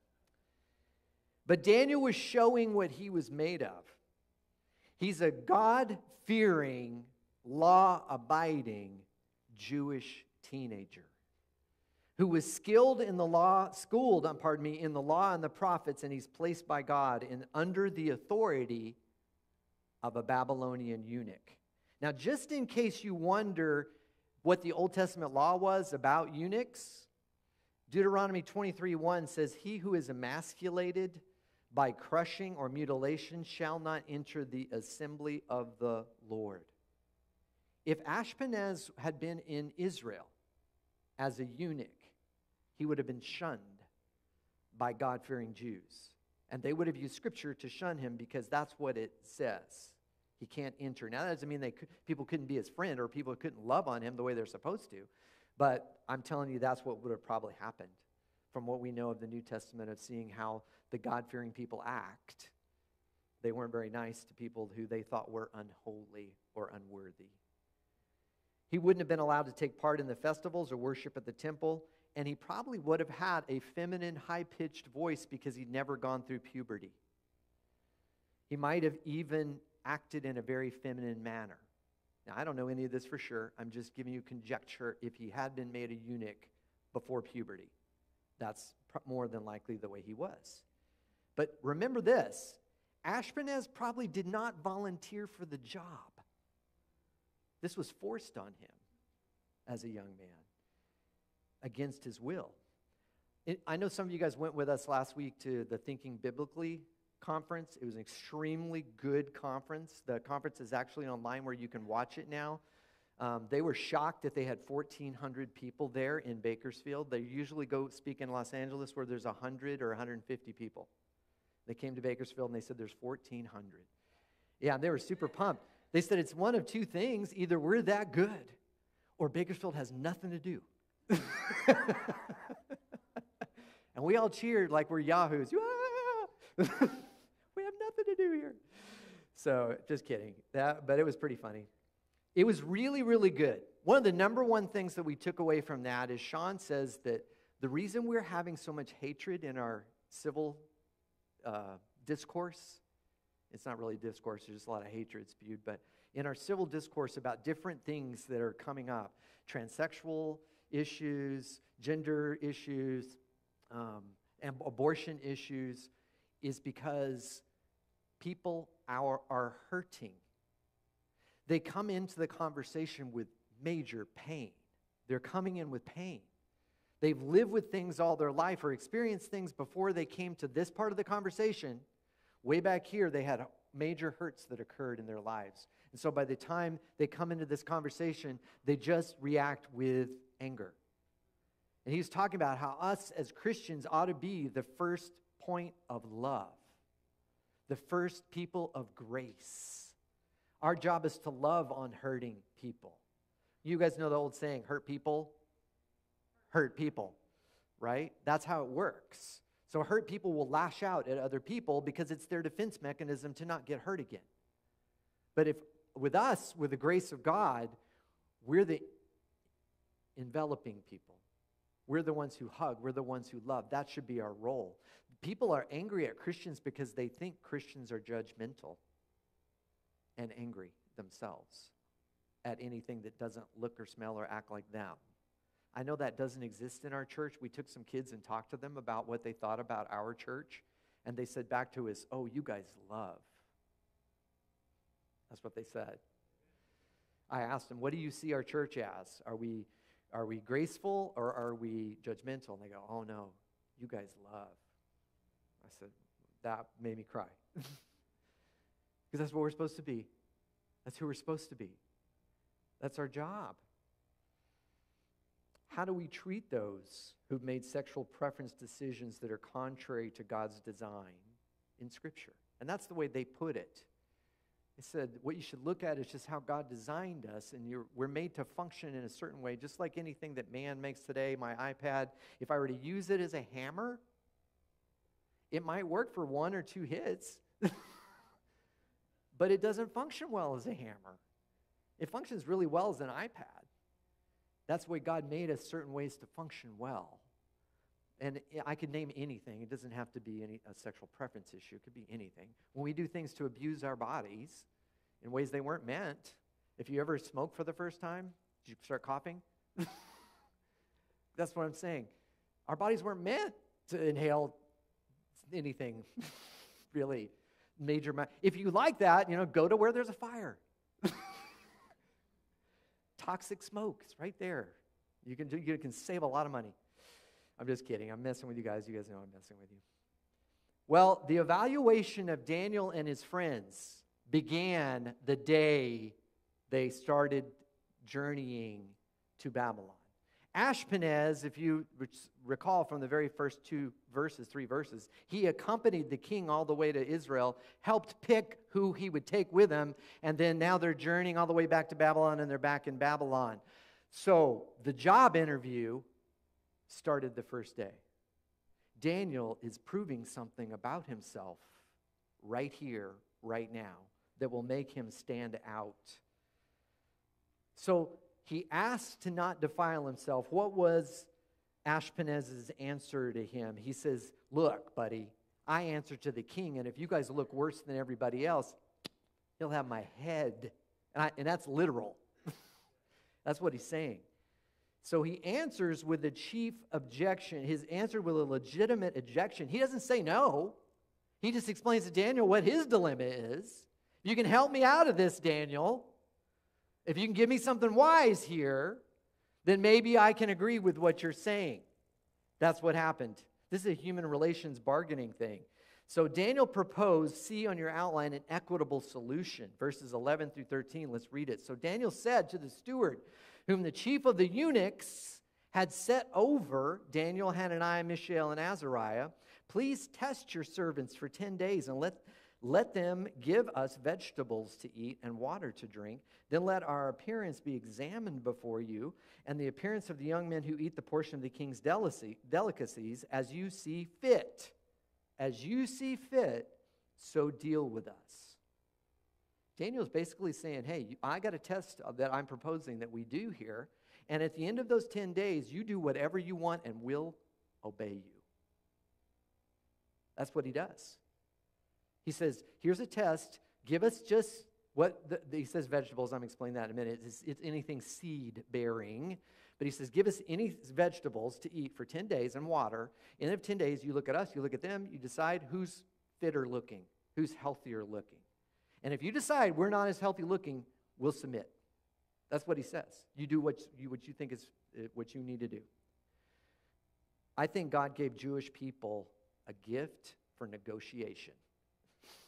But Daniel was showing what he was made of. He's a God-fearing, law-abiding Jewish teenager who was schooled in the law and the prophets, and he's placed by God under the authority of a Babylonian eunuch. Now, just in case you wonder what the Old Testament law was about eunuchs, Deuteronomy 23:1 says, "He who is emasculated by crushing or mutilation shall not enter the assembly of the Lord." If Ashpenaz had been in Israel as a eunuch, he would have been shunned by God-fearing Jews. And they would have used Scripture to shun him because that's what it says. He can't enter. Now, that doesn't mean people couldn't be his friend or people couldn't love on him the way they're supposed to. But I'm telling you, that's what would have probably happened from what we know of the New Testament, of seeing how the God-fearing people act. They weren't very nice to people who they thought were unholy or unworthy. He wouldn't have been allowed to take part in the festivals or worship at the temple, and he probably would have had a feminine, high-pitched voice because he'd never gone through puberty. He might have even acted in a very feminine manner. Now, I don't know any of this for sure. I'm just giving you conjecture. If he had been made a eunuch before puberty, that's more than likely the way he was. But remember this, Ashpenaz probably did not volunteer for the job. This was forced on him as a young man against his will. I know some of you guys went with us last week to the Thinking Biblically conference. It was an extremely good conference. The conference is actually online where you can watch it now. They were shocked that they had 1,400 people there in Bakersfield. They usually go speak in Los Angeles where there's 100 or 150 people. They came to Bakersfield and they said there's 1,400. Yeah, they were super pumped. They said it's one of two things. Either we're that good or Bakersfield has nothing to do. And we all cheered like we're yahoos. We have nothing to do here. So, just kidding. But it was pretty funny. It was really, really good. One of the number one things that we took away from that is Sean says that the reason we're having so much hatred in our civil discourse, it's not really discourse, there's just a lot of hatred spewed, but in our civil discourse about different things that are coming up, transsexual issues, gender issues, and abortion issues, is because people are hurting. They come into the conversation with major pain. They're coming in with pain. They've lived with things all their life or experienced things before they came to this part of the conversation Way back here, they had major hurts that occurred in their lives. And so by the time they come into this conversation, they just react with anger. And he's talking about how us as Christians ought to be the first point of love, the first people of grace. Our job is to love on hurting people. You guys know the old saying, hurt people, right? That's how it works. So hurt people will lash out at other people because it's their defense mechanism to not get hurt again. But if with us, with the grace of God, we're the enveloping people. We're the ones who hug. We're the ones who love. That should be our role. People are angry at Christians because they think Christians are judgmental and angry themselves at anything that doesn't look or smell or act like them. I know that doesn't exist in our church. We took some kids and talked to them about what they thought about our church, and they said back to us, "Oh, you guys love." That's what they said. I asked them, "What do you see our church as? Are we graceful or are we judgmental?" And they go, "Oh no, you guys love." I said, that made me cry. Because that's what we're supposed to be. That's who we're supposed to be. That's our job. How do we treat those who've made sexual preference decisions that are contrary to God's design in Scripture? And that's the way they put it. They said, what you should look at is just how God designed us, and we're made to function in a certain way, just like anything that man makes today. My iPad, if I were to use it as a hammer, it might work for 1 or 2 hits, but it doesn't function well as a hammer. It functions really well as an iPad. That's the way God made us, certain ways to function well. And I could name anything. It doesn't have to be a sexual preference issue. It could be anything. When we do things to abuse our bodies in ways they weren't meant, if you ever smoked for the first time, did you start coughing? That's what I'm saying. Our bodies weren't meant to inhale anything really major. If you like that, go to where there's a fire. Toxic smoke, it's right there. You can save a lot of money. I'm just kidding. I'm messing with you guys. You guys know I'm messing with you. Well, the evaluation of Daniel and his friends began the day they started journeying to Babylon. Ashpenaz, if you recall from the very first 3 verses, he accompanied the king all the way to Israel, helped pick who he would take with him, and then now they're journeying all the way back to Babylon, and they're back in Babylon. So the job interview started the first day. Daniel is proving something about himself right here, right now, that will make him stand out. So he asked to not defile himself. What was Ashpenaz's answer to him? He says, "Look, buddy, I answer to the king, and if you guys look worse than everybody else, he'll have my head." And that's literal. That's what he's saying. So he answers with a chief objection. His answer with a legitimate objection. He doesn't say no. He just explains to Daniel what his dilemma is. You can help me out of this, Daniel. If you can give me something wise here, then maybe I can agree with what you're saying. That's what happened. This is a human relations bargaining thing. So Daniel proposed, see on your outline, an equitable solution. Verses 11 through 13, let's read it. So Daniel said to the steward, whom the chief of the eunuchs had set over Daniel, Hananiah, Mishael, and Azariah, "Please test your servants for 10 days and let them give us vegetables to eat and water to drink. Then let our appearance be examined before you, and the appearance of the young men who eat the portion of the king's delicacies, as you see fit. As you see fit, so deal with us." Daniel's basically saying, hey, I got a test that I'm proposing that we do here, and at the end of those 10 days, you do whatever you want, and we'll obey you. That's what he does. He says, here's a test. Give us just he says vegetables. I'm explaining that in a minute. It's anything seed-bearing. But he says, give us any vegetables to eat for 10 days and water. And in 10 days, you look at us, you look at them, you decide who's fitter looking, who's healthier looking. And if you decide we're not as healthy looking, we'll submit. That's what he says. You do what you think is what you need to do. I think God gave Jewish people a gift for negotiation.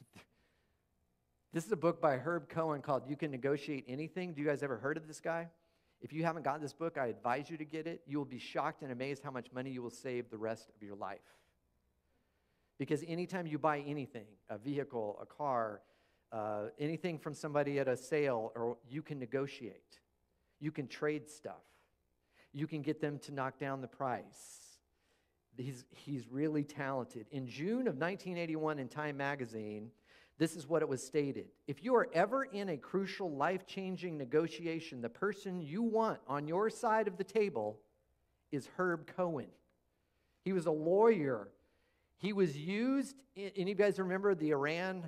This is a book by Herb Cohen called You Can Negotiate Anything. Do you guys ever heard of this guy? If you haven't gotten this book, I advise you to get it. You will be shocked and amazed how much money you will save the rest of your life. Because anytime you buy anything, a vehicle, a car, anything from somebody at a sale, or you can negotiate. You can trade stuff. You can get them to knock down the price. He's really talented. In June of 1981 in Time magazine, this is what it was stated. If you are ever in a crucial, life-changing negotiation, the person you want on your side of the table is Herb Cohen. He was a lawyer. He was used, any of you guys remember the Iran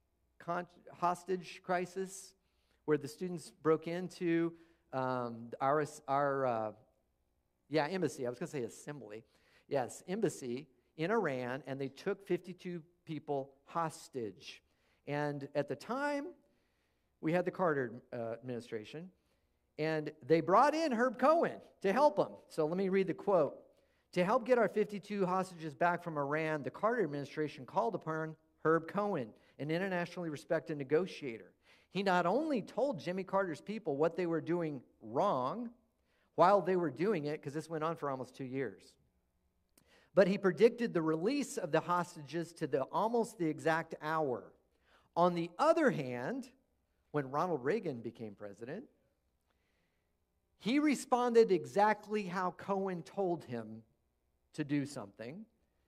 hostage crisis, where the students broke into our embassy. I was going to say assembly. Yes, embassy in Iran, and they took 52 people hostage. And at the time, we had the Carter administration, and they brought in Herb Cohen to help them. So let me read the quote. To help get our 52 hostages back from Iran, the Carter administration called upon Herb Cohen, an internationally respected negotiator. He not only told Jimmy Carter's people what they were doing wrong while they were doing it, because this went on for almost 2 years, but he predicted the release of the hostages to almost the exact hour. On the other hand, when Ronald Reagan became president, he responded exactly how Cohen told him to do something,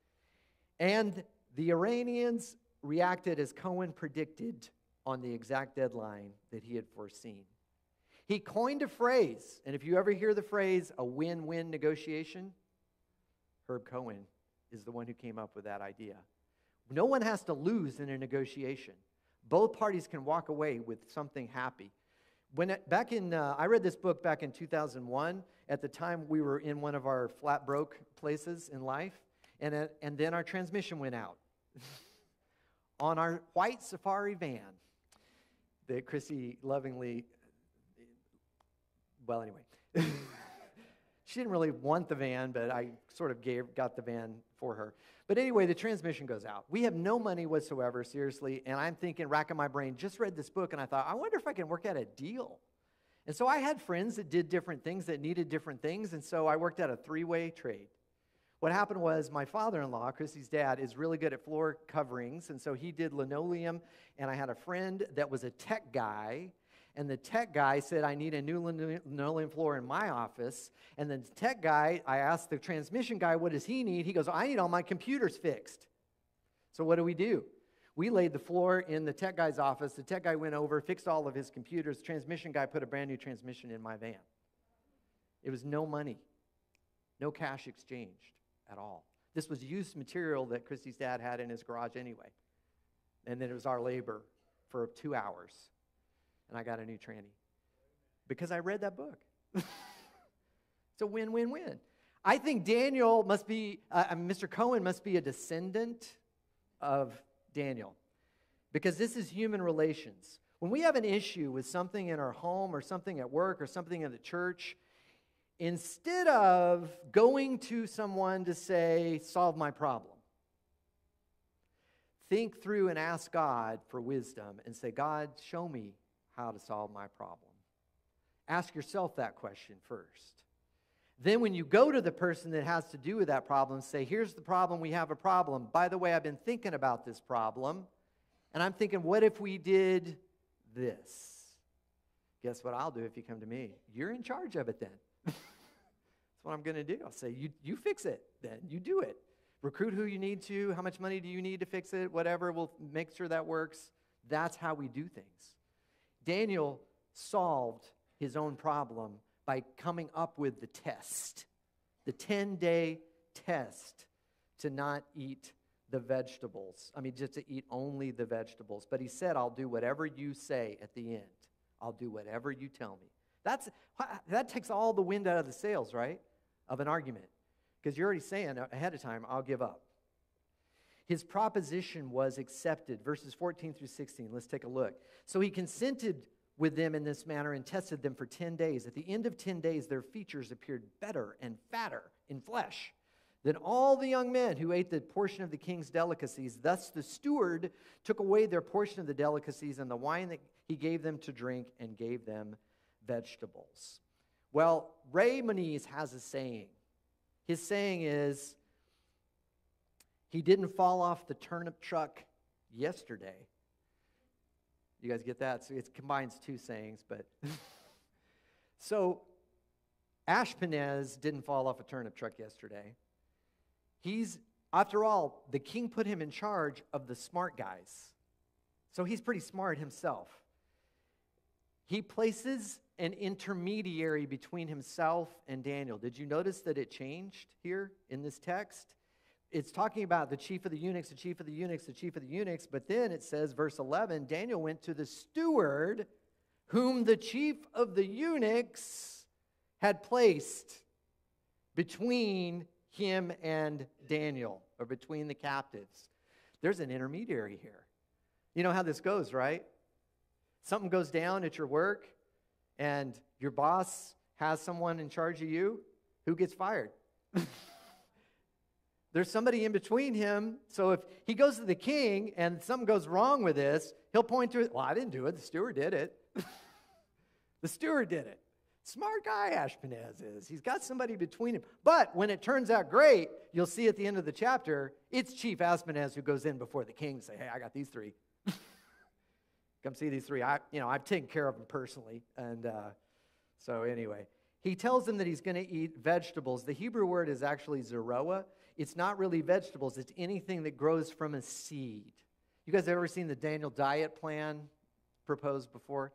and the Iranians reacted as Cohen predicted on the exact deadline that he had foreseen. He coined a phrase, and if you ever hear the phrase, a win-win negotiation, Herb Cohen is the one who came up with that idea. No one has to lose in a negotiation. Both parties can walk away with something happy. I read this book back in 2001. At the time, we were in one of our flat broke places in life, and then our transmission went out on our white Safari van that Chrissy lovingly, well, anyway. She didn't really want the van, but I sort of got the van for her. But anyway, the transmission goes out. We have no money whatsoever, seriously, and I'm thinking, racking my brain, just read this book, and I thought, I wonder if I can work out a deal. And so I had friends that did different things, that needed different things, and so I worked out a three-way trade. What happened was my father-in-law, Chrissy's dad, is really good at floor coverings, and so he did linoleum, and I had a friend that was a tech guy, and the tech guy said, I need a new linoleum floor in my office. And the tech guy, I asked the transmission guy, what does he need? He goes, I need all my computers fixed. So what do? We laid the floor in the tech guy's office. The tech guy went over, fixed all of his computers. The transmission guy put a brand new transmission in my van. It was no money, no cash exchanged at all. This was used material that Christy's dad had in his garage anyway. And then it was our labor for 2 hours. And I got a new tranny because I read that book. It's a win-win-win. I think Daniel must be, Mr. Cohen must be a descendant of Daniel, because this is human relations. When we have an issue with something in our home or something at work or something in the church, instead of going to someone to say, solve my problem, think through and ask God for wisdom and say, God, show me how to solve my problem. Ask yourself that question first. Then when you go to the person that has to do with that problem, say, here's the problem, we have a problem. By the way, I've been thinking about this problem, and I'm thinking, what if we did this? Guess what I'll do if you come to me? You're in charge of it then. That's what I'm going to do. I'll say, you fix it then. You do it. Recruit who you need to. How much money do you need to fix it? Whatever. We'll make sure that works. That's how we do things. Daniel solved his own problem by coming up with the test, the 10-day test to not eat the vegetables. I mean, just to eat only the vegetables. But he said, I'll do whatever you say at the end. I'll do whatever you tell me. That takes all the wind out of the sails, right, of an argument. Because you're already saying ahead of time, I'll give up. His proposition was accepted. Verses 14 through 16. Let's take a look. So he consented with them in this manner and tested them for 10 days. At the end of 10 days, their features appeared better and fatter in flesh Then all the young men who ate the portion of the king's delicacies, thus the steward took away their portion of the delicacies and the wine that he gave them to drink and gave them vegetables. Well, Ray Moniz has a saying. His saying is, he didn't fall off the turnip truck yesterday. You guys get that? So it combines two sayings, but... So, Ashpenaz didn't fall off a turnip truck yesterday. After all, the king put him in charge of the smart guys. So he's pretty smart himself. He places an intermediary between himself and Daniel. Did you notice that it changed here in this text? It's talking about the chief of the eunuchs, the chief of the eunuchs, the chief of the eunuchs, but then it says, verse 11, Daniel went to the steward whom the chief of the eunuchs had placed between him and Daniel, or between the captives. There's an intermediary here. You know how this goes, right? Something goes down at your work, and your boss has someone in charge of you. Who gets fired? There's somebody in between him. So if he goes to the king and something goes wrong with this, he'll point to it. Well, I didn't do it. The steward did it. The steward did it. Smart guy Ashpenaz is. He's got somebody between him. But when it turns out great, you'll see at the end of the chapter, it's Chief Ashpenaz who goes in before the king and say, hey, I got these three. Come see these three. I've taken care of them personally. And so anyway, he tells them that he's going to eat vegetables. The Hebrew word is actually zeroah. It's not really vegetables. It's anything that grows from a seed. You guys ever seen the Daniel diet plan proposed before?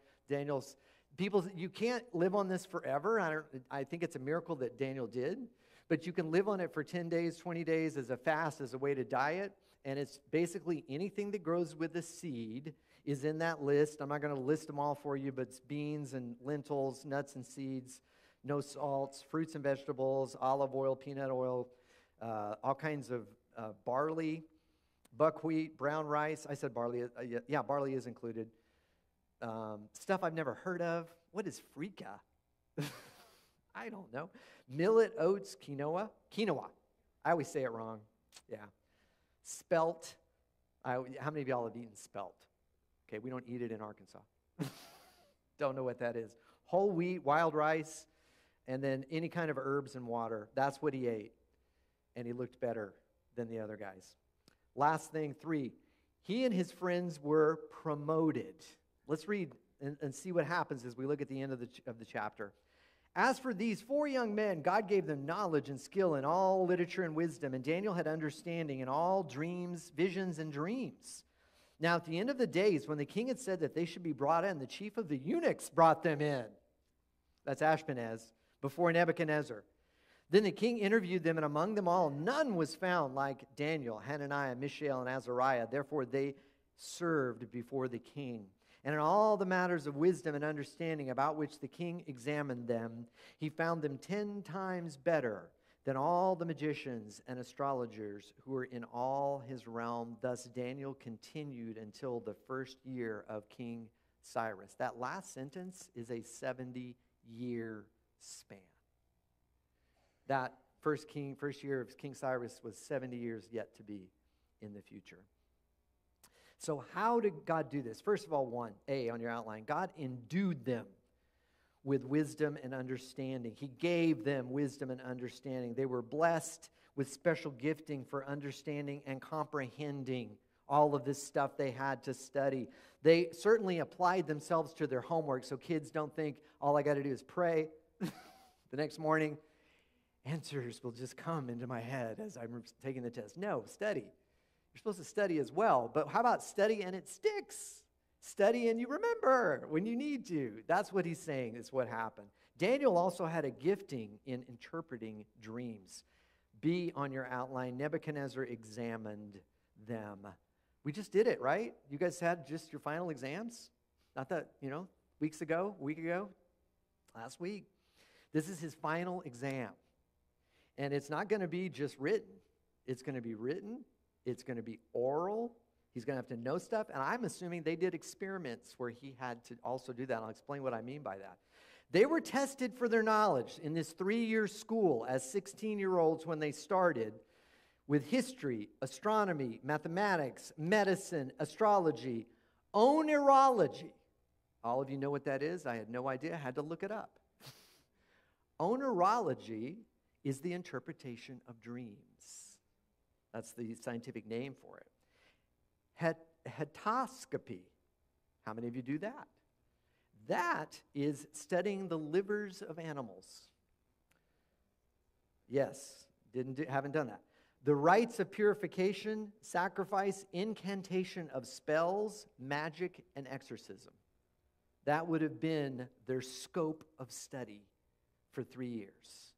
You can't live on this forever. I think it's a miracle that Daniel did. But you can live on it for 10 days, 20 days as a fast, as a way to diet. And it's basically anything that grows with a seed is in that list. I'm not going to list them all for you, but it's beans and lentils, nuts and seeds, no salts, fruits and vegetables, olive oil, peanut oil, all kinds of barley, buckwheat, brown rice. I said barley. Yeah, barley is included. Stuff I've never heard of. What is freeka? I don't know. Millet, oats, quinoa. I always say it wrong. Yeah. Spelt. How many of y'all have eaten spelt? Okay, we don't eat it in Arkansas. Don't know what that is. Whole wheat, wild rice, and then any kind of herbs and water. That's what he ate. And he looked better than the other guys. Last thing, 3. He and his friends were promoted. Let's read and see what happens as we look at the end of the chapter. As for these 4 young men, God gave them knowledge and skill in all literature and wisdom, and Daniel had understanding in all dreams, visions, and dreams. Now, at the end of the days, when the king had said that they should be brought in, the chief of the eunuchs brought them in. That's Ashpenaz, before Nebuchadnezzar. Then the king interviewed them, and among them all, none was found like Daniel, Hananiah, Mishael, and Azariah. Therefore, they served before the king. And in all the matters of wisdom and understanding about which the king examined them, he found them 10 times better than all the magicians and astrologers who were in all his realm. Thus Daniel continued until the first year of King Cyrus. That last sentence is a 70-year span. That first year of King Cyrus was 70 years yet to be in the future. So how did God do this? First of all, 1A on your outline, God endued them with wisdom and understanding. He gave them wisdom and understanding. They were blessed with special gifting for understanding and comprehending all of this stuff they had to study. They certainly applied themselves to their homework, so kids don't think all I got to do is pray. The next morning, answers will just come into my head as I'm taking the test. No, study. You're supposed to study as well, but how about study and it sticks? Study and you remember when you need to. That's what he's saying is what happened. Daniel also had a gifting in interpreting dreams. B on your outline, Nebuchadnezzar examined them. We just did it, right? You guys had just your final exams? Not that, a week ago, last week. This is his final exam. And it's not going to be just written. It's going to be written. It's going to be oral. He's going to have to know stuff. And I'm assuming they did experiments where he had to also do that. I'll explain what I mean by that. They were tested for their knowledge in this 3-year school as 16-year-olds when they started with history, astronomy, mathematics, medicine, astrology, onerology. All of you know what that is? I had no idea. I had to look it up. Onerology is the interpretation of dreams. That's the scientific name for it. Hetoscopy. How many of you do that? That is studying the livers of animals. Yes, haven't done that. The rites of purification, sacrifice, incantation of spells, magic, and exorcism. That would have been their scope of study for 3 years.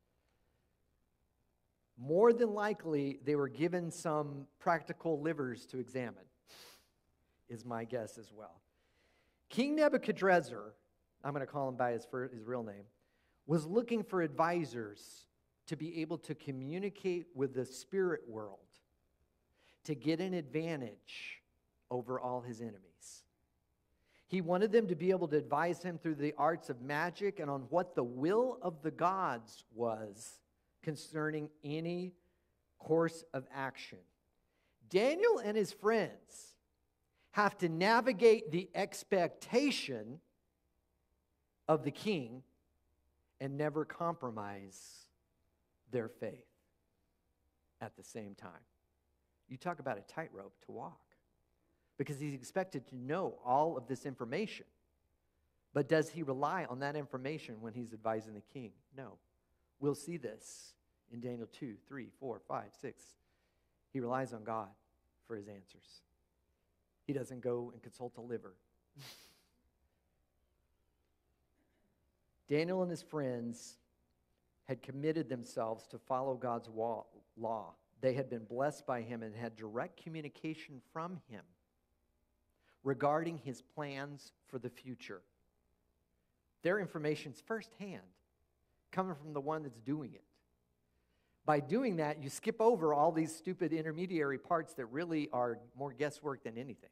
More than likely, they were given some practical livers to examine, is my guess as well. King Nebuchadnezzar, I'm going to call him by his real name, was looking for advisors to be able to communicate with the spirit world, to get an advantage over all his enemies. He wanted them to be able to advise him through the arts of magic and on what the will of the gods was concerning any course of action. Daniel and his friends have to navigate the expectation of the king and never compromise their faith at the same time. You talk about a tightrope to walk, because he's expected to know all of this information. But does he rely on that information when he's advising the king? No. We'll see this in Daniel 2, 3, 4, 5, 6. He relies on God for his answers. He doesn't go and consult a liver. Daniel and his friends had committed themselves to follow God's law. They had been blessed by him and had direct communication from him regarding his plans for the future. Their information's firsthand, coming from the one that's doing it. By doing that, you skip over all these stupid intermediary parts that really are more guesswork than anything.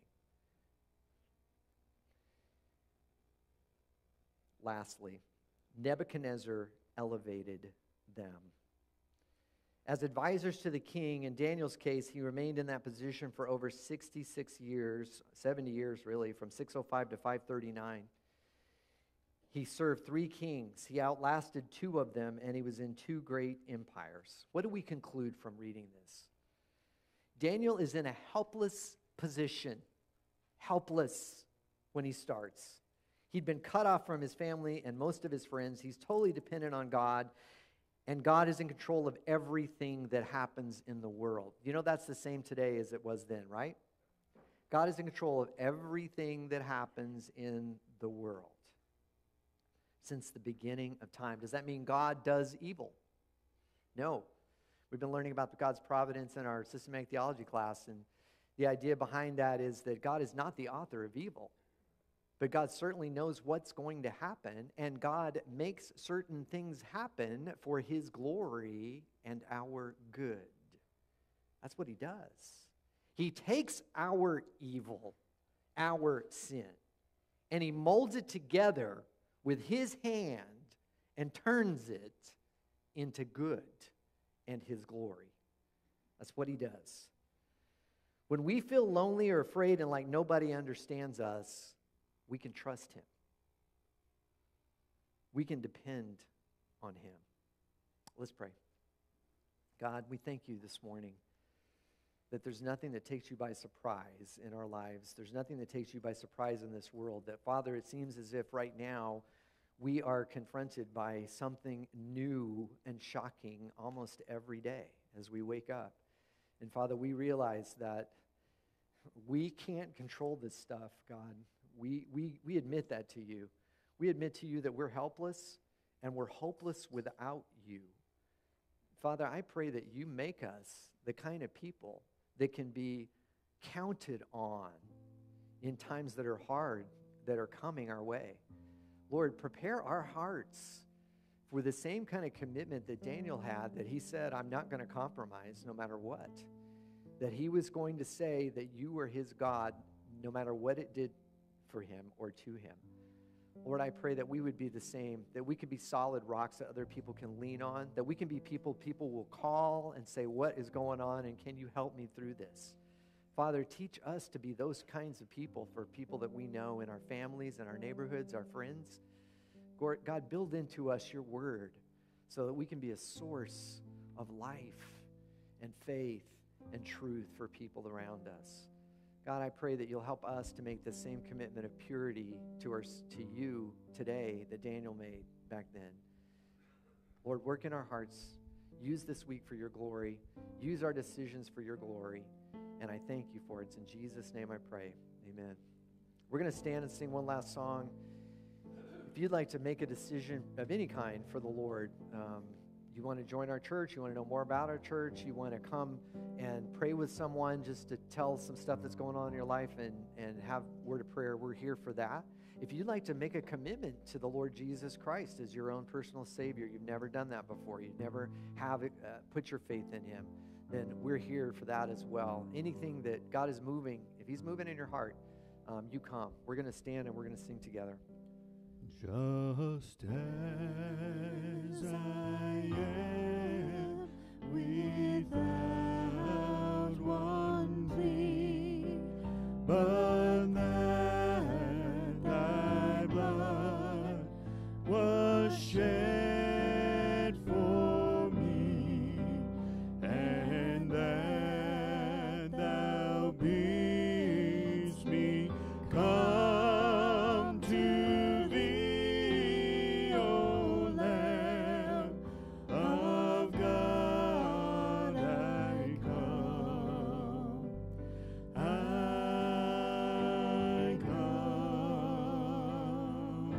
Lastly, Nebuchadnezzar elevated them. As advisors to the king, in Daniel's case, he remained in that position for over 66 years, 70 years really, from 605 to 539. He served 3 kings. He outlasted 2 of them, and he was in 2 great empires. What do we conclude from reading this? Daniel is in a helpless position. Helpless when he starts. He'd been cut off from his family and most of his friends. He's totally dependent on God, and God is in control of everything that happens in the world. You know, that's the same today as it was then, right? God is in control of everything that happens in the world since the beginning of time. Does that mean God does evil? No. We've been learning about God's providence in our systematic theology class, and the idea behind that is that God is not the author of evil. But God certainly knows what's going to happen, and God makes certain things happen for his glory and our good. That's what he does. He takes our evil, our sin, and he molds it together with his hand and turns it into good and his glory. That's what he does. When we feel lonely or afraid and like nobody understands us, we can trust him. We can depend on him. Let's pray. God, we thank you this morning that there's nothing that takes you by surprise in our lives. There's nothing that takes you by surprise in this world. That, Father, it seems as if right now we are confronted by something new and shocking almost every day as we wake up. And, Father, we realize that we can't control this stuff, God. We admit that to you. We admit to you that we're helpless and we're hopeless without you. Father, I pray that you make us the kind of people that can be counted on in times that are hard, that are coming our way. Lord, prepare our hearts for the same kind of commitment that Daniel had, that he said, I'm not going to compromise no matter what. That he was going to say that you were his God no matter what it did for him or to him. Lord, I pray that we would be the same, that we could be solid rocks that other people can lean on, that we can be people will call and say, what is going on, and can you help me through this? Father, teach us to be those kinds of people for people that we know in our families, in our neighborhoods, our friends. God, build into us your word so that we can be a source of life and faith and truth for people around us. God, I pray that you'll help us to make the same commitment of purity to you today that Daniel made back then. Lord, work in our hearts. Use this week for your glory. Use our decisions for your glory. And I thank you for it. It's in Jesus' name I pray. Amen. We're going to stand and sing one last song. If you'd like to make a decision of any kind for the Lord, you want to join our church, you want to know more about our church, you want to come and pray with someone just to tell some stuff that's going on in your life and have a word of prayer, we're here for that. If you'd like to make a commitment to the Lord Jesus Christ as your own personal Savior, you've never done that before, you never have put your faith in Him, then we're here for that as well. Anything that God is moving, if He's moving in your heart, you come. We're going to stand and we're going to sing together. Just as I am, without one plea, but that thy blood was shed for me, and that thou bidst me come to thee, O Lamb of God, I come, I come.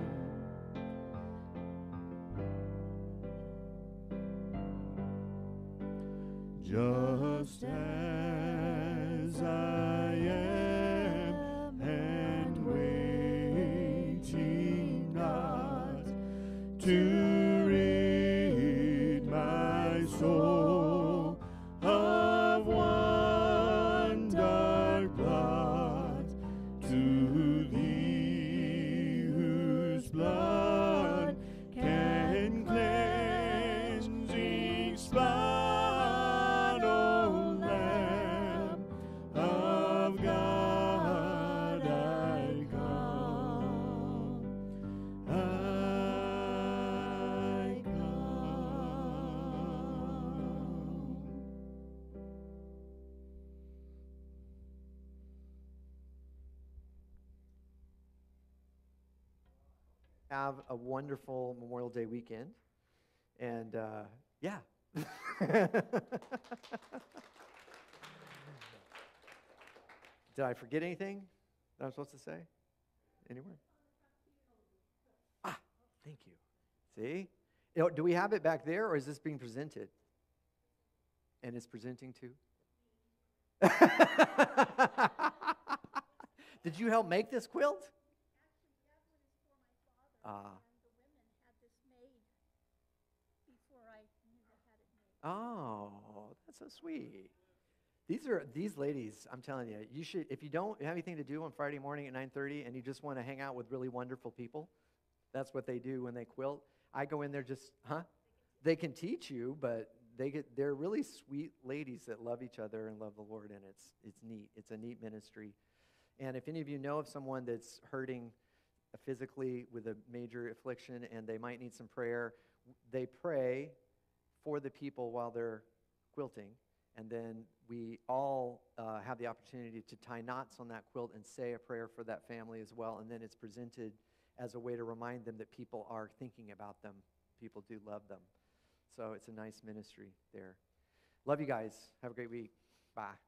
Just as I am, and waiting not to rid my soul of one dark blot, to thee whose blood can cleansing spot, O Lamb of God, I come, I come. Have a wonderful Memorial Day weekend. And yeah. Did I forget anything that I'm supposed to say? Anywhere? Ah, thank you. See? Do we have it back there, or is this being presented? And it's presenting too? Did you help make this quilt? Ah. Oh, that's so sweet. These ladies, I'm telling you, you should, if you don't have anything to do on Friday morning at 9:30 and you just want to hang out with really wonderful people, that's what they do when they quilt. I go in there they can teach you, but they're really sweet ladies that love each other and love the Lord, and it's neat. It's a neat ministry. And if any of you know of someone that's hurting physically with a major affliction and they might need some prayer, they pray for the people while they're quilting, and then we all have the opportunity to tie knots on that quilt and say a prayer for that family as well, and then it's presented as a way to remind them that people are thinking about them. People do love them. So it's a nice ministry there. Love you guys. Have a great week. Bye.